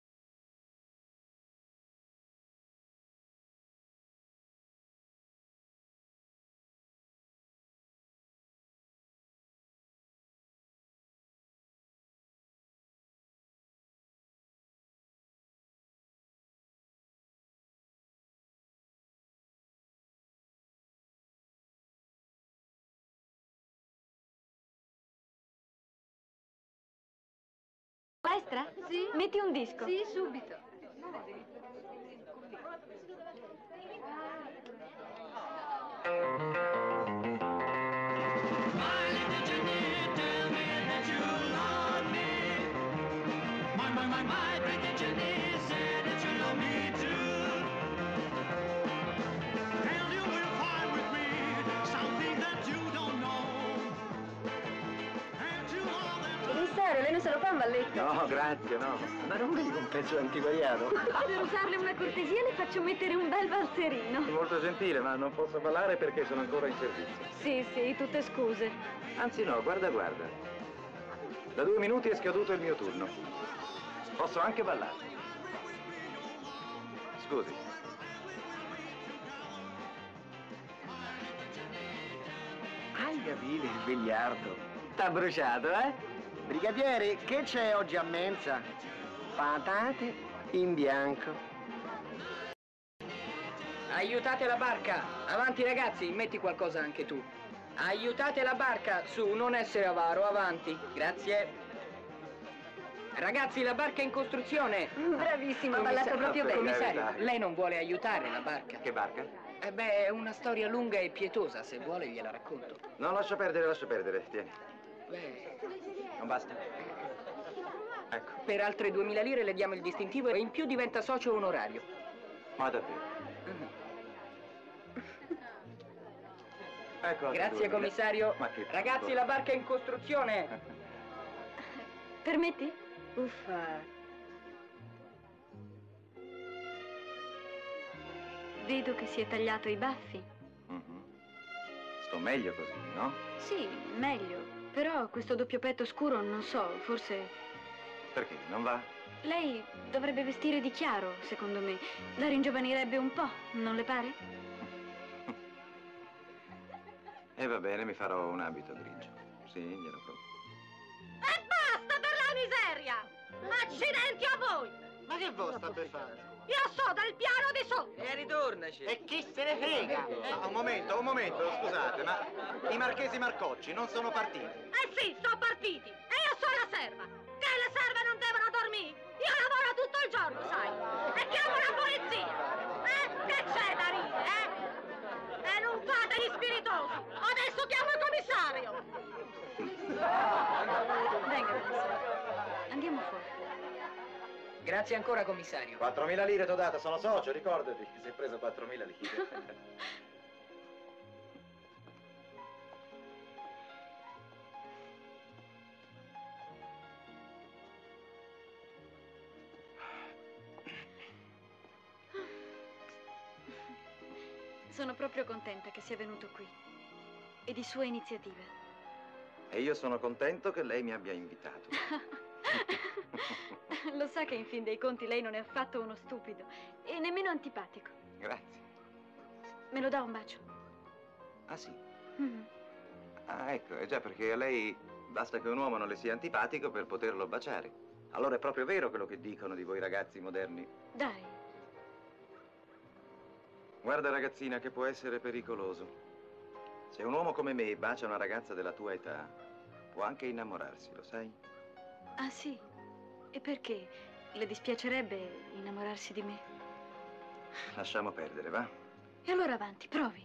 Maestra? Sì? Metti un disco. Sì, subito. My, my, my, my, Bridget Jenny said that you love me too. And you will find with me something that you don't know. And you are that... Commissario, lei non se lo fa un balletto? No, grazie, no. Ma non vedi un pezzo antiquariato? Per usarle una cortesia le faccio mettere un bel valzerino. Molto gentile, ma non posso ballare perché sono ancora in servizio. Sì, sì, tutte scuse. Anzi no, guarda, guarda. Da due minuti è scaduto il mio turno. Posso anche ballare. Scusi. capite, il biliardo. T'ha bruciato, eh? Brigadiere, che c'è oggi a mensa? Patate in bianco. Aiutate la barca! Avanti ragazzi, metti qualcosa anche tu. Aiutate la barca, su, non essere avaro, avanti. Grazie. Ragazzi, la barca è in costruzione. Bravissima, ha ballato proprio bene. Commissario, lei non vuole aiutare la barca? Che barca? Eh beh, è una storia lunga e pietosa, se vuole gliela racconto. No, lascia perdere, lascia perdere, tieni. Beh, Non basta? Ecco. per altre duemila lire le diamo il distintivo e in più diventa socio onorario. Ma davvero? Ecco. Grazie, commissario. Ma che... Ragazzi, la barca è in costruzione. Permetti? Uffa. Vedo che si è tagliato i baffi. Mhm. Sto meglio così, no? Sì, meglio. Però questo doppio petto scuro, non so, forse... Perché? Non va? Lei dovrebbe vestire di chiaro, secondo me. La ringiovanirebbe un po', non le pare? E va bene, mi farò un abito grigio. Sì, glielo provo. E basta per la miseria! Accidenti a voi! Ma che voi sta per fare? Io so del piano di sotto! E ritornaci. E chi se ne frega? Ma un momento, un momento, scusate, ma i marchesi Marcocci non sono partiti? Eh sì, sono partiti! E io sono la serva! Che le serve non devono dormire! Io lavoro tutto il giorno, sai! E chiamo la polizia! Eh? Che c'è da ridere, eh? E non fate gli spiritosi! Adesso chiamo il commissario! Venga, commissario. Andiamo fuori. Grazie ancora, commissario. quattromila lire t'ho dato, sono socio, ricordati. Si è preso quattromila lire. Sono proprio contenta che sia venuto qui. E di sua iniziativa. E io sono contento che lei mi abbia invitato. Lo sa che in fin dei conti lei non è affatto uno stupido. E nemmeno antipatico. Grazie. Me lo dà un bacio? Ah, sì? Mhm. Ah, ecco, è già perché a lei basta che un uomo non le sia antipatico per poterlo baciare. Allora è proprio vero quello che dicono di voi ragazzi moderni. Dai. Guarda, ragazzina, che può essere pericoloso. Se un uomo come me bacia una ragazza della tua età, può anche innamorarsi, lo sai? Ah, sì? E perché? Le dispiacerebbe innamorarsi di me? Lasciamo perdere, va? E allora avanti, provi.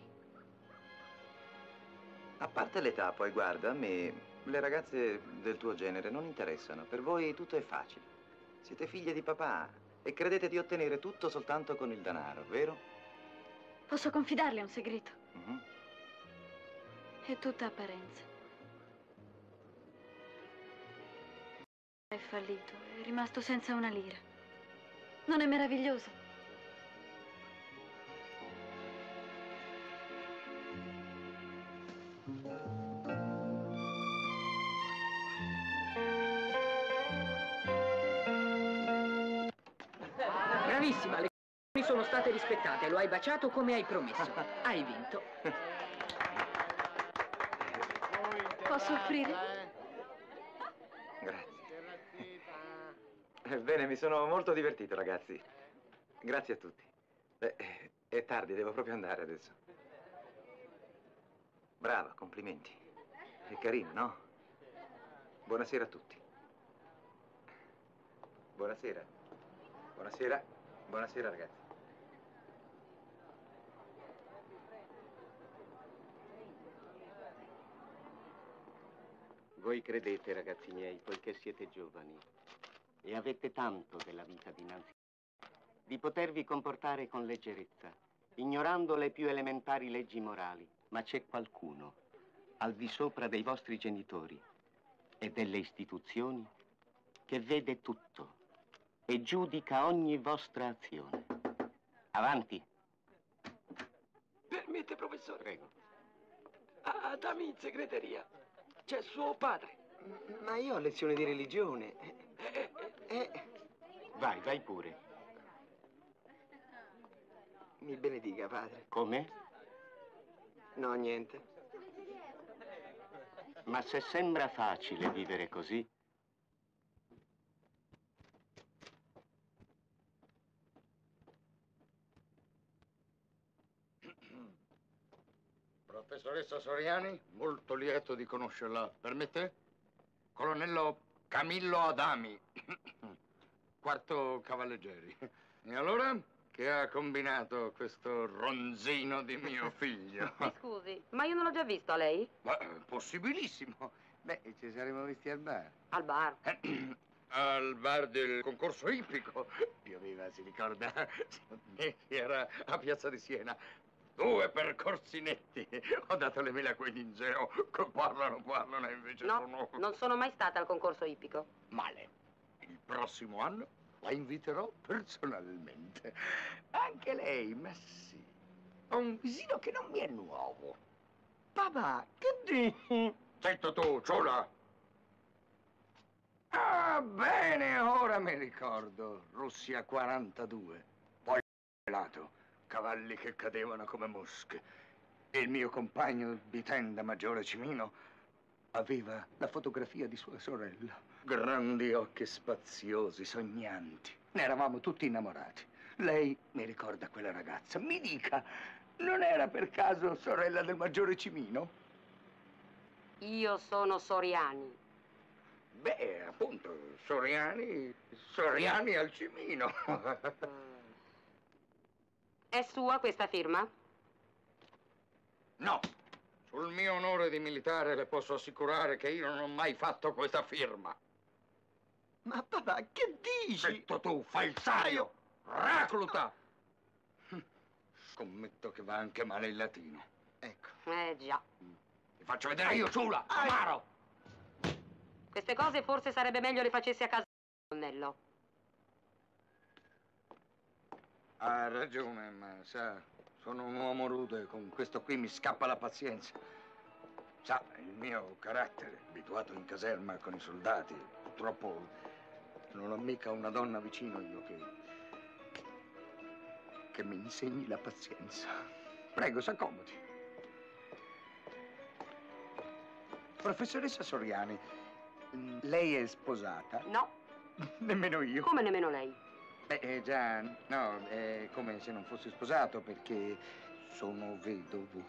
A parte l'età, poi guarda, a me le ragazze del tuo genere non interessano. Per voi tutto è facile. Siete figlie di papà e credete di ottenere tutto soltanto con il denaro, vero? Posso confidarle un segreto? Mhm. È tutta apparenza. È fallito, è rimasto senza una lira. Non è meraviglioso? Bravissima, le condizioni sono state rispettate. Lo hai baciato come hai promesso. Hai vinto. Posso offrire? Grazie. Bene, mi sono molto divertito, ragazzi. Grazie a tutti. Beh, è tardi, devo proprio andare adesso. Brava, complimenti. È carino, no? Buonasera a tutti. Buonasera. Buonasera. Buonasera, ragazzi. Voi credete, ragazzi miei, poiché siete giovani e avete tanto della vita dinanzi, di potervi comportare con leggerezza, ignorando le più elementari leggi morali. Ma c'è qualcuno al di sopra dei vostri genitori e delle istituzioni che vede tutto e giudica ogni vostra azione. Avanti. Permette, professore? Prego. Ah, dammi in segreteria. C'è suo padre. Ma io ho lezione di religione. Eh, Eh, Vai, vai pure. mi benedica, padre. Come? No, niente. Ma se sembra facile vivere così, Professoressa Soriani, molto lieto di conoscerla. Permette? Colonnello Camillo Adami, quarto cavalleggeri. E allora, che ha combinato questo ronzino di mio figlio? Mi scusi, ma io non l'ho già visto a lei? Ma, possibilissimo. Beh, ci saremmo visti al bar. Al bar? Al bar del concorso ippico. Pioveva, si ricorda? Era a Piazza di Siena. Due percorsi netti. Ho dato le mele a quei ninjeo che parlano, parlano e invece No, sono... non sono mai stata al concorso ippico. Male. Il prossimo anno la inviterò personalmente. Anche lei, ma sì. Ho un visino che non mi è nuovo. Papà, che dici? Zitto tu, ciula! Ah, bene, ora mi ricordo. Russia quarantadue. Poi pelato. Cavalli che cadevano come mosche. E il mio compagno di tenda, Maggiore Cimino, aveva la fotografia di sua sorella. Grandi occhi spaziosi, sognanti. Ne eravamo tutti innamorati. Lei mi ricorda quella ragazza. Mi dica, non era per caso sorella del Maggiore Cimino? Io sono Soriani. Beh, appunto, Soriani, Soriani al Cimino. È sua questa firma? No. Sul mio onore di militare le posso assicurare che io non ho mai fatto questa firma. Ma papà, che dici? Zitto tu, falsario! Recluta! Scommetto che va anche male il latino. Ecco. Eh già. Ti faccio vedere io, ciula, amaro! Queste cose forse sarebbe meglio le facessi a casa, colonnello. Ha ragione, ma sa, sono un uomo rude, con questo qui mi scappa la pazienza. Sa, il mio carattere, abituato in caserma con i soldati, purtroppo non ho mica una donna vicino io che... che mi insegni la pazienza. Prego, s'accomodi. Professoressa Soriani, lei è sposata? No. Nemmeno io. Come nemmeno lei? Beh, eh, già, no, è come se non fossi sposato perché sono vedovo.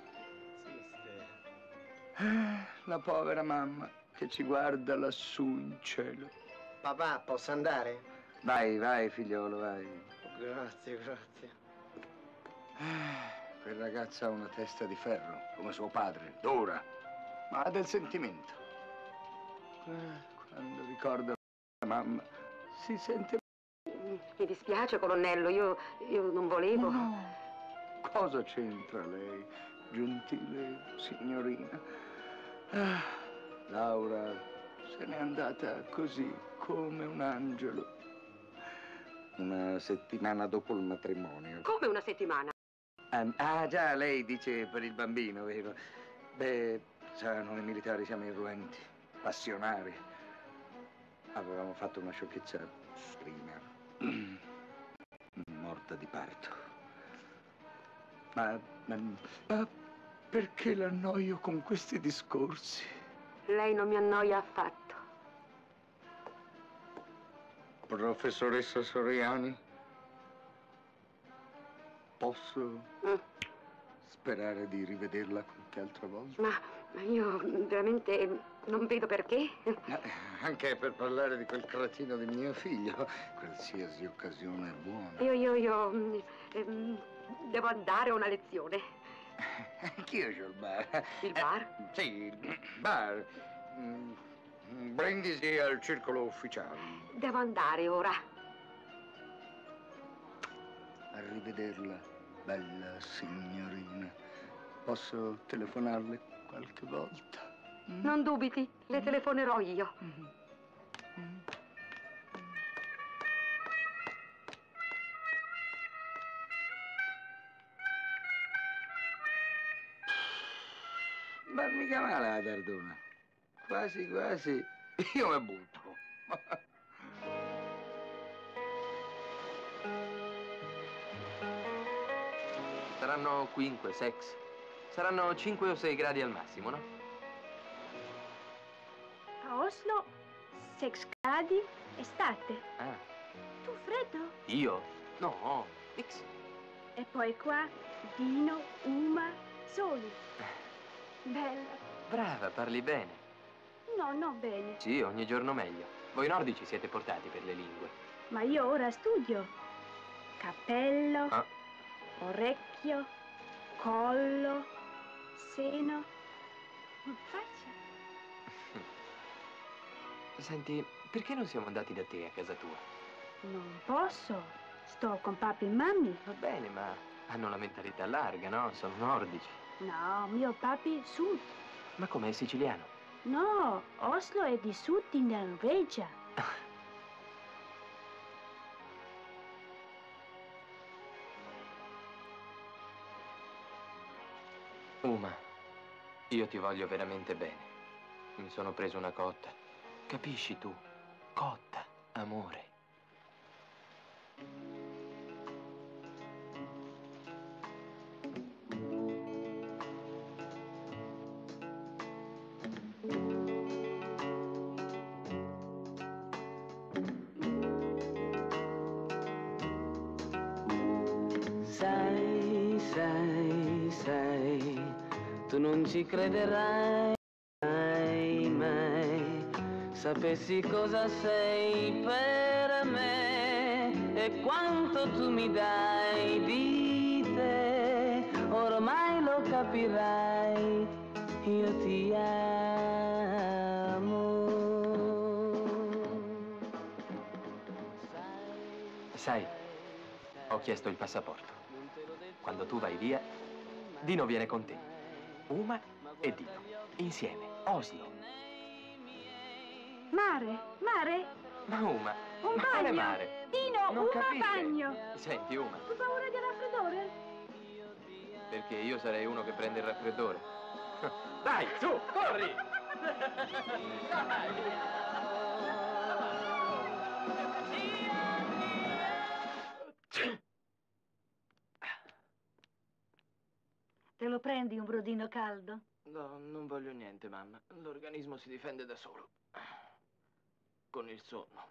Ah, la povera mamma che ci guarda lassù in cielo. Papà, posso andare? Vai, vai, figliolo, vai. Grazie, grazie. Ah, quel ragazzo ha una testa di ferro, come suo padre, dura, ma ha del sentimento. Ah, quando ricorda la mamma, si sente... Mi dispiace, colonnello, io, io non volevo. No. Cosa c'entra lei, gentile signorina? Ah, Laura se n'è andata così, come un angelo. Una settimana dopo il matrimonio. Come una settimana? Ah, ah, già, lei dice per il bambino, vero? Beh, sa, noi militari siamo irruenti, passionari. Avevamo fatto una sciocchezza prima. Morta di parto. Ma, ma, ma perché l'annoio con questi discorsi? Lei non mi annoia affatto. Professoressa Soriani, posso mm. sperare di rivederla qualche altra volta? Ma, ma io veramente non vedo perché. Anche per parlare di quel cretino di mio figlio, qualsiasi occasione è buona. Io, io, io mm, ehm, devo andare a una lezione. Anch'io c'ho il bar. Il bar? Eh, sì, il bar. Mm, brindisi al circolo ufficiale. Devo andare ora. A rivederla, bella signorina. Posso telefonarle qualche volta? Mm? Non dubiti, le telefonerò io. Mm. Mm. Ma mica male la tardona. Quasi, quasi. Io mi butto. Saranno quinque, sex. Saranno cinque o sei gradi al massimo, no? A Oslo, sei gradi, estate. Ah, Tu freddo? io? No, X. E poi qua, Dino, Uma, soli. Bella. Brava, parli bene. No, no, bene. Sì, ogni giorno meglio. Voi nordici siete portati per le lingue. Ma io ora studio. Cappello, Ah. orecchio, collo, seno, faccia. Senti, perché non siamo andati da te a casa tua? Non posso. Sto con papi e mammi. Va bene, ma hanno la mentalità larga, no? Sono nordici. No, mio papi sud. Ma com'è siciliano? No, Oslo è di sud in Norvegia. Uma, io ti voglio veramente bene. Mi sono preso una cotta. Capisci tu? Cotta, amore. Sai, sai, sai, tu non ci crederai mai, mai. Sapessi cosa sei per me e quanto tu mi dai di te, ormai lo capirai, io ti amo. Sai, ho chiesto il passaporto. Quando tu vai via, Dino viene con te. Uma e Dino, insieme, Oslo. Mare, mare, Ma Uma, un ma quale bagno. mare? Dino, Non un capisce. bagno. Senti, Uma, Hai paura di raffreddore? perché io sarei uno che prende il raffreddore. Dai, su, corri! Te lo prendi un brodino caldo? No, non voglio niente, mamma. L'organismo si difende da solo. Con il sonno.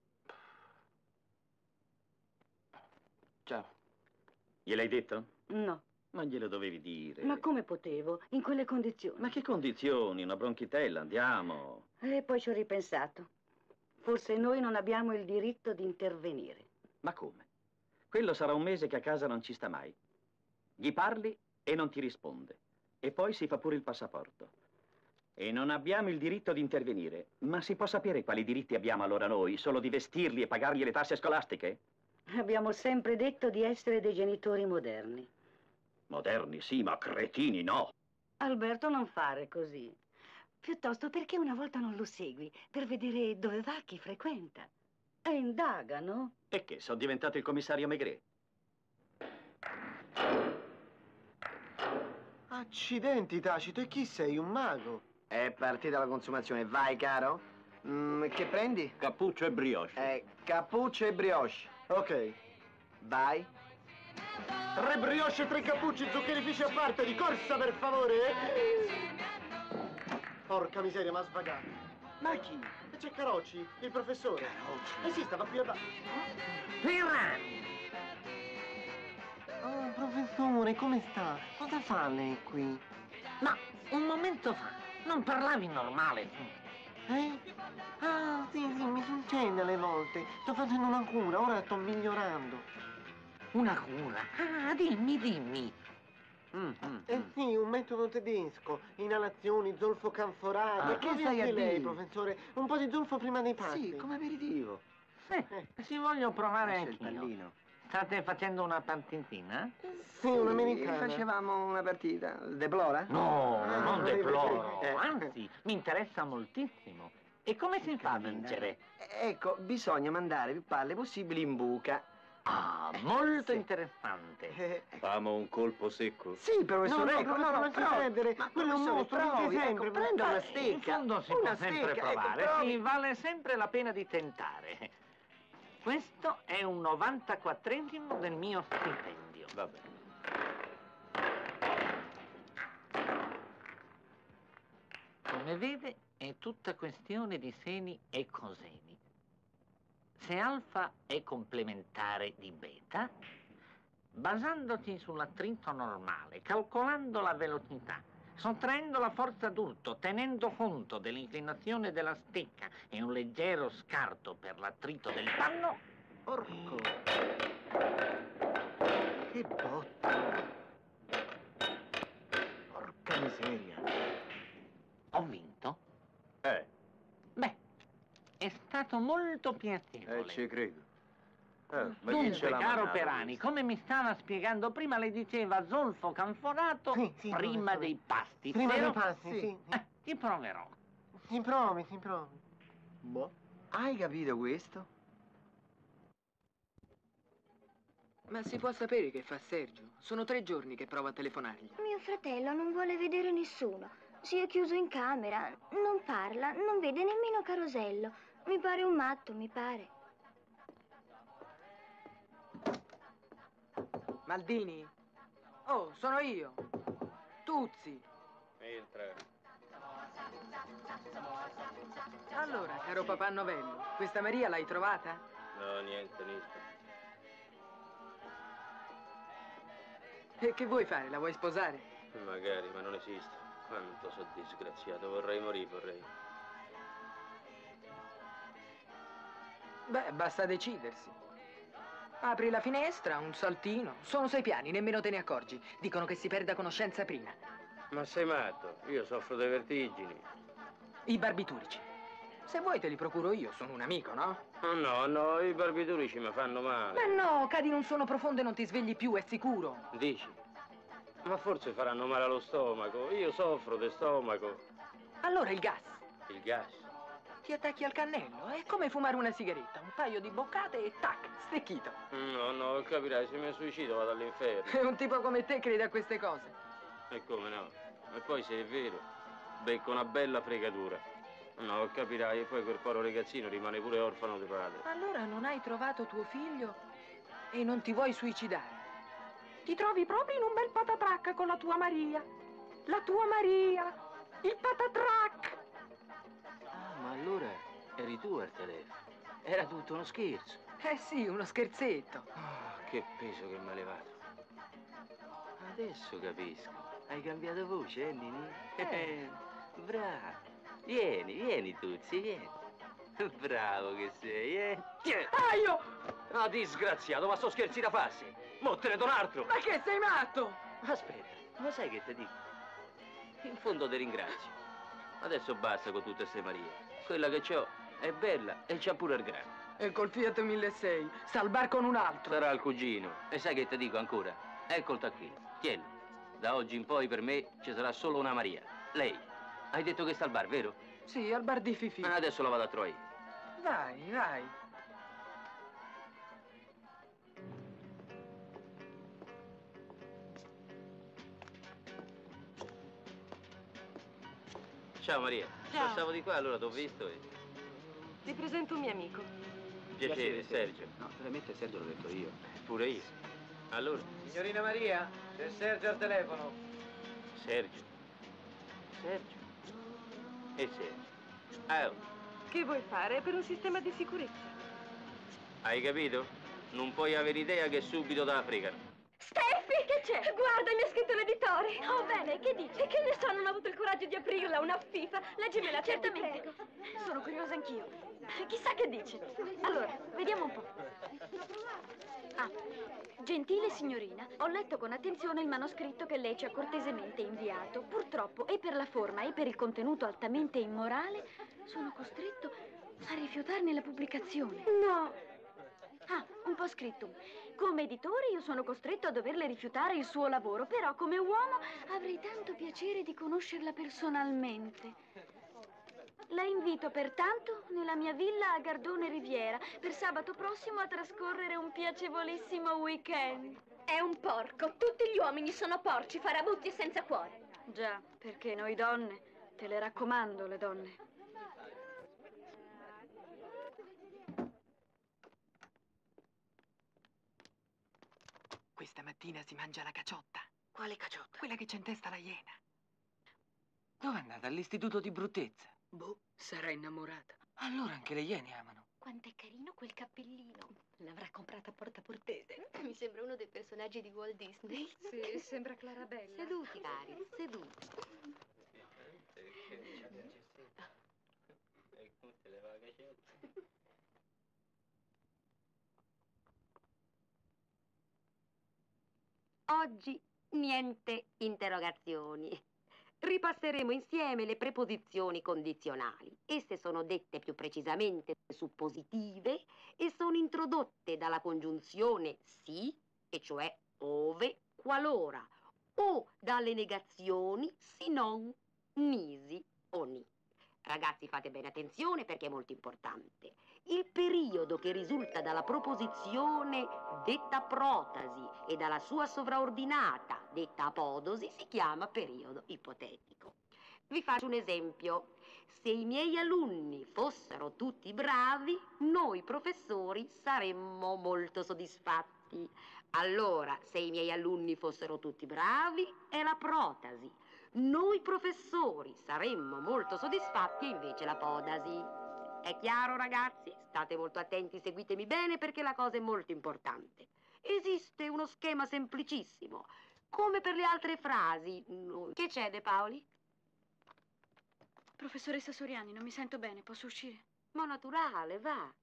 Ciao. Gliel'hai detto? No. Ma glielo dovevi dire. Ma come potevo? In quelle condizioni? Ma che condizioni? Una bronchitella, andiamo. E poi ci ho ripensato. Forse noi non abbiamo il diritto di intervenire. Ma come? Quello sarà un mese che a casa non ci sta mai. Gli parli e non ti risponde. E poi si fa pure il passaporto. E non abbiamo il diritto di intervenire. Ma si può sapere quali diritti abbiamo allora noi? Solo di vestirli e pagargli le tasse scolastiche? Abbiamo sempre detto di essere dei genitori moderni. Moderni sì, ma cretini no. Alberto, non fare così. Piuttosto perché una volta non lo segui per vedere dove va, chi frequenta. E indagano. E che, sono diventato il commissario Maigret? Accidenti, Tacito, e chi sei? Un mago? È partita la consumazione. Vai, caro. Mm, che prendi? Cappuccio e brioche. Eh, cappuccio e brioche. Ok. Vai. Tre brioche, tre cappucci, zuccherifici a parte, di corsa, per favore. Porca miseria, ma svagato. Ma chi? C'è Carocci, il professore. Carocci? Eh sì, stava qui a... Pirani! Oh, professore, come sta? Cosa fa lei qui? Ma un momento fa non parlavi normale. Eh? Ah, sì, sì, mi succede alle volte. Sto facendo una cura, ora sto migliorando. Una cura? Ah, dimmi, dimmi. Mm, mm, eh sì, un metodo tedesco. Inalazioni, zolfo canforato. Ah, che che stai a anche lei, dire? professore? Un po' di zolfo prima dei pasti. Sì, come aperitivo. Eh, ci voglio provare Lascia il anch'io. pallino. State facendo una partitina? Sì, un'americana. Facevamo una partita. Deplora? No, Ah, non non deploro. deve- eh. Anzi, mi interessa moltissimo. E come si fa a vincere? Ecco, bisogna mandare più palle possibili in buca. Ah, molto interessante. Famo un colpo secco. Sì, professore, No, no, ecco, no, professore, no, non ci provi. credere. Ma Quello è un professore, mostro, vince provi, sempre. ecco, prenda una In stecca. fondo si Una può sempre stecca, ecco, provare. provi. Sì, vale sempre la pena di tentare. Questo è un novantaquattresimo del mio stipendio. Va bene. Come vede, è tutta questione di seni e coseni. Se alfa è complementare di beta, basandoti sull'attrito normale, calcolando la velocità, sottraendo la forza d'urto, tenendo conto dell'inclinazione della stecca e un leggero scarto per l'attrito del panno... Porco! Che botta! Porca miseria! Ho vinto? Eh. Beh, è stato molto piacevole. Eh, ci credo. Eh, ma chi Dunque, ce l'ha caro mandato Perani, come mi stava spiegando prima, le diceva zolfo canforato Sì, sì, prima professore. dei pasti. Prima vero? dei pasti, sì. sì. Eh, ti proverò. Si provi, si provi. Boh, hai capito questo? Ma si può sapere che fa Sergio? Sono tre giorni che provo a telefonargli. Mio fratello non vuole vedere nessuno. Si è chiuso in camera, non parla, non vede nemmeno Carosello. Mi pare un matto, mi pare. Maldini? Oh, sono io. Tuzzi. Entra. Allora, caro papà Novello, questa Maria l'hai trovata? No, niente, niente. E che vuoi fare? La vuoi sposare? Magari, ma non esiste. Quanto sono disgraziato, vorrei morire, vorrei. Beh, basta decidersi. Apri la finestra, un saltino. Sono sei piani, nemmeno te ne accorgi. Dicono che si perda conoscenza prima. Ma sei matto? Io soffro dei vertigini. I barbiturici. Se vuoi te li procuro io, sono un amico, no? Oh no, no, i barbiturici mi fanno male. Ma no, cadi in un sonno profondo e non ti svegli più, è sicuro. Dici? Ma forse faranno male allo stomaco. Io soffro di stomaco. Allora il gas. Il gas? Ti attacchi al cannello, è come fumare una sigaretta. Un paio di boccate e tac, stecchito. No, no, capirai, se mi suicido vado all'inferno. Un tipo come te crede a queste cose. E come no? E poi se è vero, becco una bella fregatura. No, capirai, e poi quel povero ragazzino rimane pure orfano di padre. Allora non hai trovato tuo figlio e non ti vuoi suicidare. Ti trovi proprio in un bel patatrac con la tua Maria. La tua Maria. Il patatrac. Ah, ma allora eri tu al telefono. Era tutto uno scherzo. Eh sì, uno scherzetto. Ah, che peso che mi ha levato. Adesso capisco. Hai cambiato voce, eh, Nini? Eh. Bravo. Vieni, vieni, Tuzzi, vieni. Bravo che sei, eh? Ah, io! Ah, disgraziato, ma sto scherzi da farsi. Mo te ne do un altro. Ma che sei matto? Aspetta, ma sai che ti dico? In fondo ti ringrazio. Adesso basta con tutte queste Marie. Quella che c'ho è bella e c'ha pure il grano. E col Fiat milleseicento, sta al bar con un altro. Sarà il cugino. E sai che ti dico ancora? Ecco il tacchino, tieni. Da oggi in poi per me ci sarà solo una Maria. Lei. Hai detto che sta al bar, vero? Sì, al bar di Fifi. Ah, adesso la vado a trovare. Vai, vai. Ciao Maria. Ciao. Passavo di qua, allora t'ho visto e... Ti presento un mio amico. Piacere, Sergio. No, veramente Sergio l'ho detto io. Pure io. Allora? Signorina Maria, c'è Sergio al telefono. Sergio. Sergio. E Sergio. Ah, oh. Che vuoi fare per un sistema di sicurezza? Hai capito? Non puoi avere idea che subito te la fregano. Steffi, che c'è? Guarda, mi ha scritto l'editore. Oh, bene, che dici? E che ne so, non ho avuto il coraggio di aprirla, una fifa. Leggimela, certamente. Sono curiosa anch'io. Chissà che dice. Allora, vediamo un po'. Ah, gentile signorina, ho letto con attenzione il manoscritto che lei ci ha cortesemente inviato. Purtroppo, e per la forma e per il contenuto altamente immorale, sono costretto a rifiutarne la pubblicazione. No. Ah, un po' scritto. Come editore io sono costretto a doverle rifiutare il suo lavoro, però come uomo avrei tanto piacere di conoscerla personalmente. La invito pertanto nella mia villa a Gardone Riviera per sabato prossimo a trascorrere un piacevolissimo weekend. È un porco. Tutti gli uomini sono porci, farabutti e senza cuore. Già, perché noi donne, te le raccomando le donne. Questa mattina si mangia la caciotta. Quale caciotta? Quella che c'è in testa la iena. Dove è andata? All'istituto di bruttezza. Boh, sarà innamorata. Allora anche le iene amano. Quanto è carino quel cappellino. L'avrà comprato a Porta Portese. Mi sembra uno dei personaggi di Walt Disney. Sì, sembra Clarabella. Seduti, cari, seduti. Oggi niente interrogazioni. Ripasseremo insieme le preposizioni condizionali. Esse sono dette più precisamente suppositive e sono introdotte dalla congiunzione si, e cioè ove, qualora, o dalle negazioni si non, nisi o ni. Ragazzi, fate bene attenzione perché è molto importante. Il periodo che risulta dalla proposizione detta protasi e dalla sua sovraordinata detta apodosi si chiama periodo ipotetico. Vi faccio un esempio. Se i miei alunni fossero tutti bravi, noi professori saremmo molto soddisfatti. Allora, se i miei alunni fossero tutti bravi, è la protasi. Noi professori saremmo molto soddisfatti e invece la podasi. È chiaro, ragazzi? State molto attenti, seguitemi bene perché la cosa è molto importante. Esiste uno schema semplicissimo, come per le altre frasi. Che c'è, De Paoli? Professoressa Soriani, non mi sento bene, posso uscire? Ma naturale, va.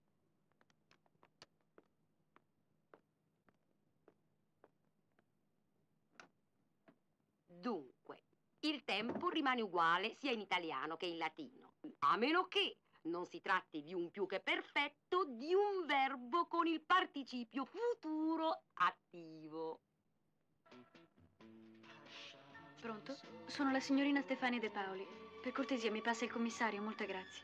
Dunque, il tempo rimane uguale sia in italiano che in latino, a meno che non si tratti di un più che perfetto di un verbo con il participio futuro attivo. Pronto? Sono la signorina Stefania De Paoli. Per cortesia mi passa il commissario, molte grazie.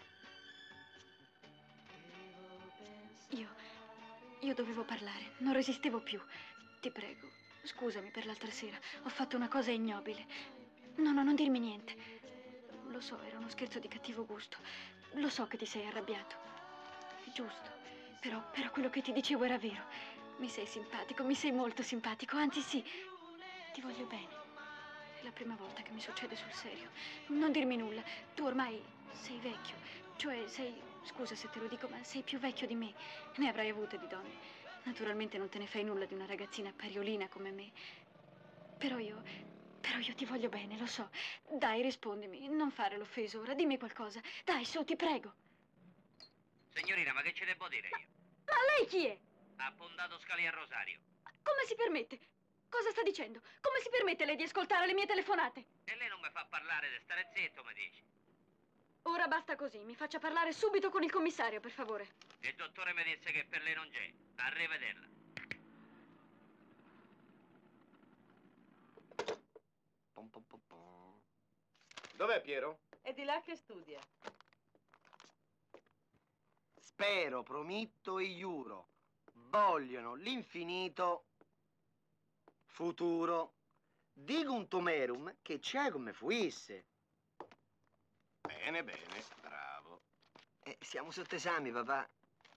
Io... io dovevo parlare, non resistevo più. Ti prego, scusami per l'altra sera, ho fatto una cosa ignobile. No, no, non dirmi niente. Lo so, era uno scherzo di cattivo gusto. Lo so che ti sei arrabbiato. È giusto. Però, però quello che ti dicevo era vero. Mi sei simpatico, mi sei molto simpatico, anzi sì, ti voglio bene. È la prima volta che mi succede sul serio. Non dirmi nulla. Tu ormai sei vecchio. Cioè, sei... scusa se te lo dico, ma sei più vecchio di me. Ne avrai avute di donne. Naturalmente non te ne fai nulla di una ragazzina pariolina come me. Però io... Però io ti voglio bene, lo so. Dai, rispondimi. Non fare l'offeso ora. Dimmi qualcosa. Dai, su, ti prego. Signorina, ma che ci devo dire io? Ma lei chi è? Ha fondato Scali a Rosario. Come si permette? Cosa sta dicendo? Come si permette lei di ascoltare le mie telefonate? E lei non mi fa parlare di stare zitto, mi dice. Ora basta così. Mi faccia parlare subito con il commissario, per favore. Il dottore mi disse che per lei non c'è. Arrivederla. Dov'è Piero? È di là che studia. Spero, promitto e giuro, vogliono l'infinito futuro. Digum tomerum che c'è come fuisse. Bene, bene, bravo. Eh, siamo sotto esami, papà.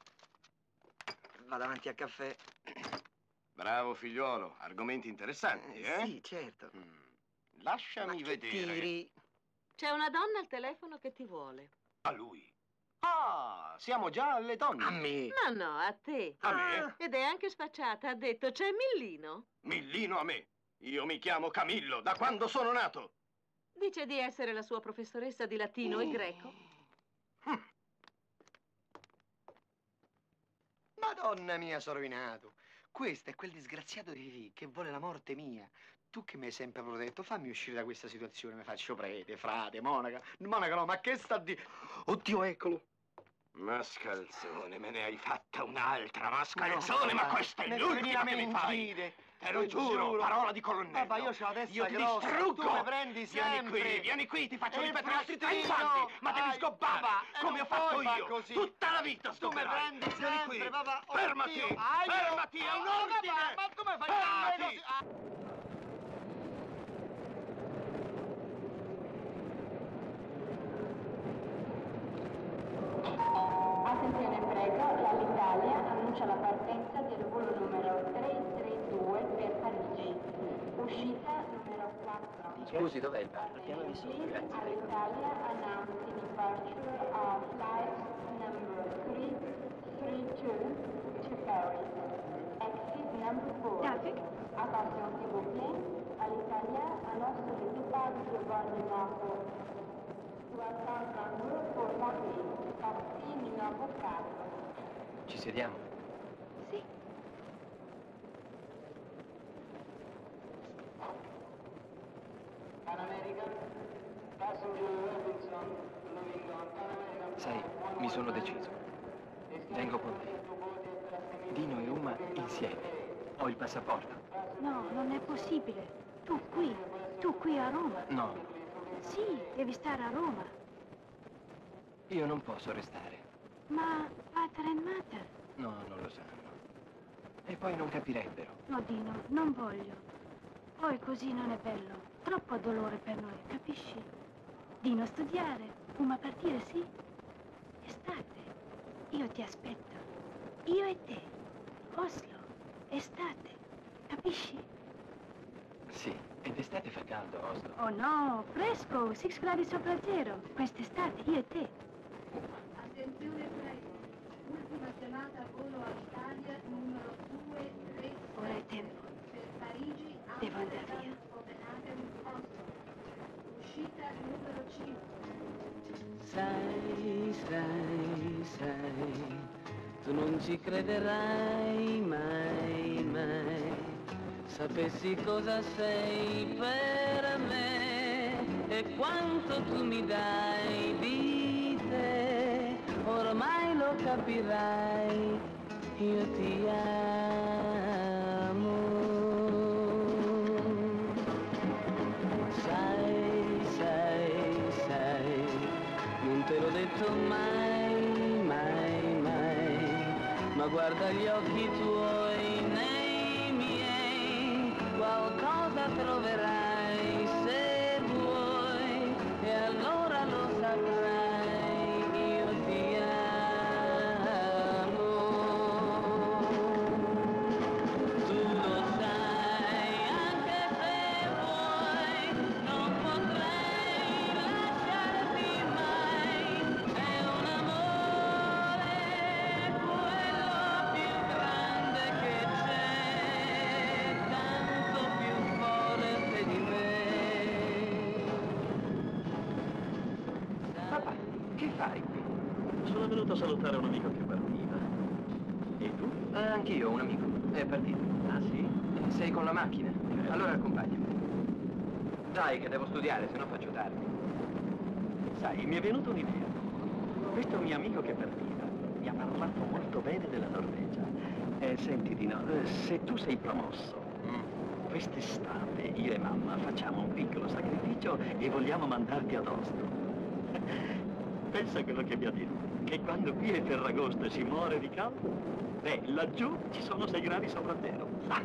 Vado avanti al caffè. Bravo figliuolo, argomenti interessanti, eh? Eh, sì, certo. Mm. Lasciami Ma che vedere. tiri? C'è una donna al telefono che ti vuole. A lui. Ah, siamo già alle donne. A me. Ma no, a te. A me? Ed è anche sfacciata. Ha detto, c'è Millino. Millino a me. Io mi chiamo Camillo, da quando sono nato. Dice di essere la sua professoressa di latino e greco. Madonna mia, sono rovinato. Questo è quel disgraziato di Vivi che vuole la morte mia. Tu che mi hai sempre protetto, fammi uscire da questa situazione. Mi faccio prete, frate, monaca. Monaca no, ma che sta di... Oddio, eccolo. Mascalzone, me ne hai fatta un'altra, mascalzone, ma, no, ma questa è l'ultima che mi fai. Te lo giuro, giuro, parola di colonnello. Papà, io c'ho la testa io ti grossa, distruggo. Tu mi prendi sempre. Vieni qui, vieni qui, ti faccio E ripetere altri frustino. trenta anni, ma devi Ai, sgobbare, papà, come eh, ho fatto non io. così. Tutta la vita Tu mi sgobberai. prendi Vieni sempre, qui. papà. Fermati, Oddio. Ai, fermati, è oh, un no, ordine. papà, ma come fai? Fermati. Così? Ah. Attenzione prego, l'Alitalia annuncia la partenza del volo numero tre tre due per Parigi. Uscita numero quattro. Scusi, dov'è il bar? Al piano di sopra, grazie. All'Italia announcing departure of flight number three three two to Paris. Exit number four. Attention s'il vous plaît. À l'italien, annonce le départ du vol de Naples. soixante-deux pour Paris. Taxi numéro quattro. Ci sediamo? Sì. Sai, mi sono deciso. Vengo con te. Dino e Uma insieme. Ho il passaporto. No, non è possibile. Tu qui, tu qui a Roma. No, Sì, devi stare a Roma. io non posso restare. Ma Pater e Mater? No, non lo sanno. E poi non capirebbero. No, Dino, non voglio. Poi così non è bello. Troppo dolore per noi, capisci? Dino, studiare. Uma partire, sì? Estate. Io ti aspetto. Io e te. Oslo. Estate. Capisci? Sì, ed estate fa caldo, Oslo. Oh no, fresco, sei gradi sopra zero. Quest'estate, io e te. Attenzione prego. Ultima chiamata a volo Alitalia numero due tre. Ora è tempo. Per Parigi. Devo andare via. Copenaghen, Oslo. Uscita numero cinque. Sai, sai, sai, tu non ci crederai mai, mai. Sapessi cosa sei per me e quanto tu mi dai di te, ormai lo capirai, io ti amo. Sai, sai, sai, non te l'ho detto mai, mai, mai, ma guarda gli occhi tuoi nei miei, qualcosa troverai se vuoi, e allora lo saprai, io ti amo. Tu lo sai, anche se vuoi, non potrei lasciarti mai, è un amore quello più grande che c'è, tanto più forte di me. Papà, che fai qui? Sono venuto a salutare un amico che partiva. E tu? Eh, anch'io, un amico. È partito. Ah, sì? Eh, Sei con la macchina? Allora accompagnami. Dai, che devo studiare, se no faccio tardi. Sai, mi è venuta un'idea. Questo mio amico che partiva mi ha parlato molto bene della Norvegia. Eh, senti, Dino, eh, se tu sei promosso, quest'estate io e mamma facciamo un piccolo sacrificio e vogliamo mandarti ad Oslo. Pensa a quello che mi ha detto, che quando qui è Ferragosto e si muore di caldo, beh, laggiù ci sono sei gradi sopra zero.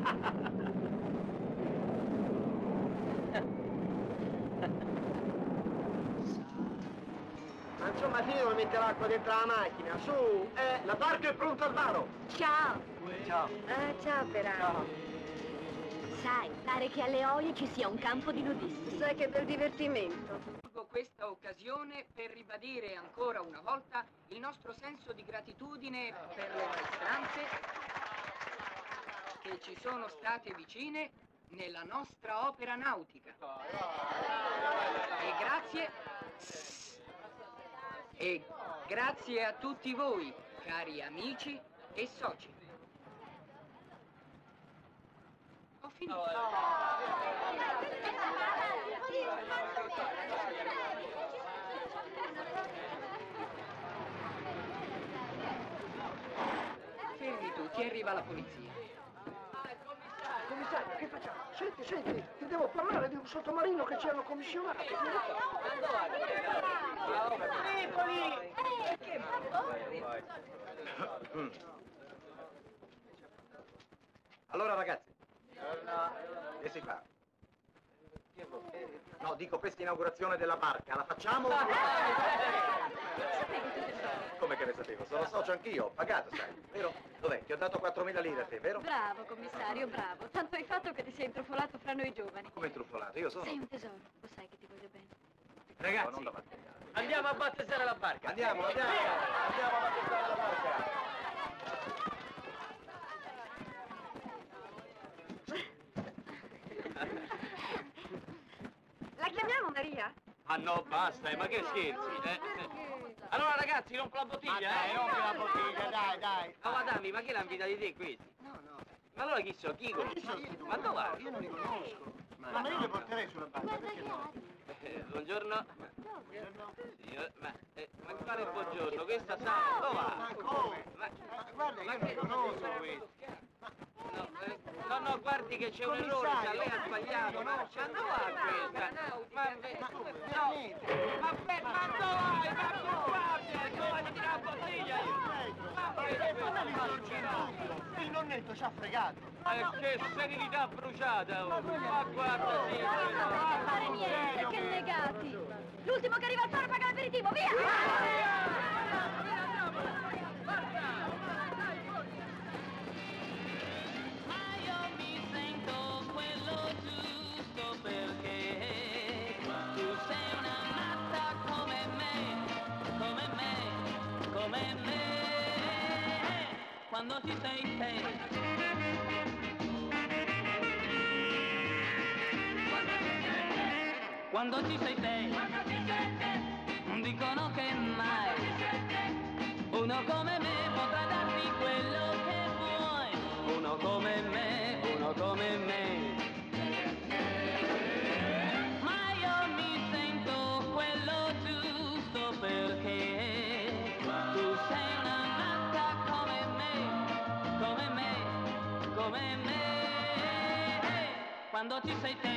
Ma insomma, devo mettere l'acqua dentro la macchina, su, eh, la barca è pronta al varo. Ciao. Ciao. Ah, ciao Perano. Sai, pare che alle Oie ci sia un campo di nudisti. Sai che bel divertimento. Colgo questa occasione per ribadire ancora una volta il nostro senso di gratitudine per le maestranze che ci sono state vicine nella nostra opera nautica. E grazie, e grazie a tutti voi, cari amici e soci. Ho finito. Fermi tutti, arriva la polizia. Commissario, che facciamo? Senti, senti, ti devo parlare di un sottomarino che ci hanno commissionato. Allora ragazzi, che si fa? No, dico questa inaugurazione della barca, la facciamo? Come che ne sapevo? Sono socio anch'io, ho pagato, sai, vero? Dov'è? Ti ho dato quattromila lire a te, vero? Bravo, commissario, bravo. Tanto hai fatto che ti sei intrufolato fra noi giovani. Come truffolato? Io sono... Sei un tesoro, lo sai che ti voglio bene. Ragazzi! Non da battere. Andiamo a battezzare la barca. Andiamo, andiamo, andiamo a battezzare la barca. La chiamiamo Maria? Ah no, basta, eh, ma che scherzi? Eh? Allora ragazzi, rompo la bottiglia, Ma dai, eh? rompi la bottiglia, dai, dai. Ma madami, ma chi l'ha invitato di te questi? No, no. Ma allora chi so? Chi conosci? Ma dove va? Io non li conosco. Ma, ma io li porterei sulla barca, perché no? Eh, buongiorno. Buongiorno. Signor, ma, eh, ma quale buongiorno? Questa sa? Dove va? Ma come? Ma, ma guarda, io non li conosco questi. No, eh, no, no, guardi che c'è un errore, cioè, lei ha sbagliato, no? Ma dove va questa? Ma, eh, no, ma, ma, ma dove vai? Ma tu guardi, dove vai a tirare la bottiglia? Il nonnetto ci ha fregato. Eh, che serenità bruciata! Oh. Ma guarda, sì! Non fare niente, che negati! L'ultimo che arriva al faro paga l'aperitivo, via! Ma io mi sento quello giusto perché tu sei una matta come me, come me, come me. Quando ci sei te. Quando ci sei te, dicono che mai uno come me potrà darti quello che vuoi. Uno come me, uno come me. Ma io mi sento quello giusto perché tu sei una matta come me, come me, come me. Quando ci sei te.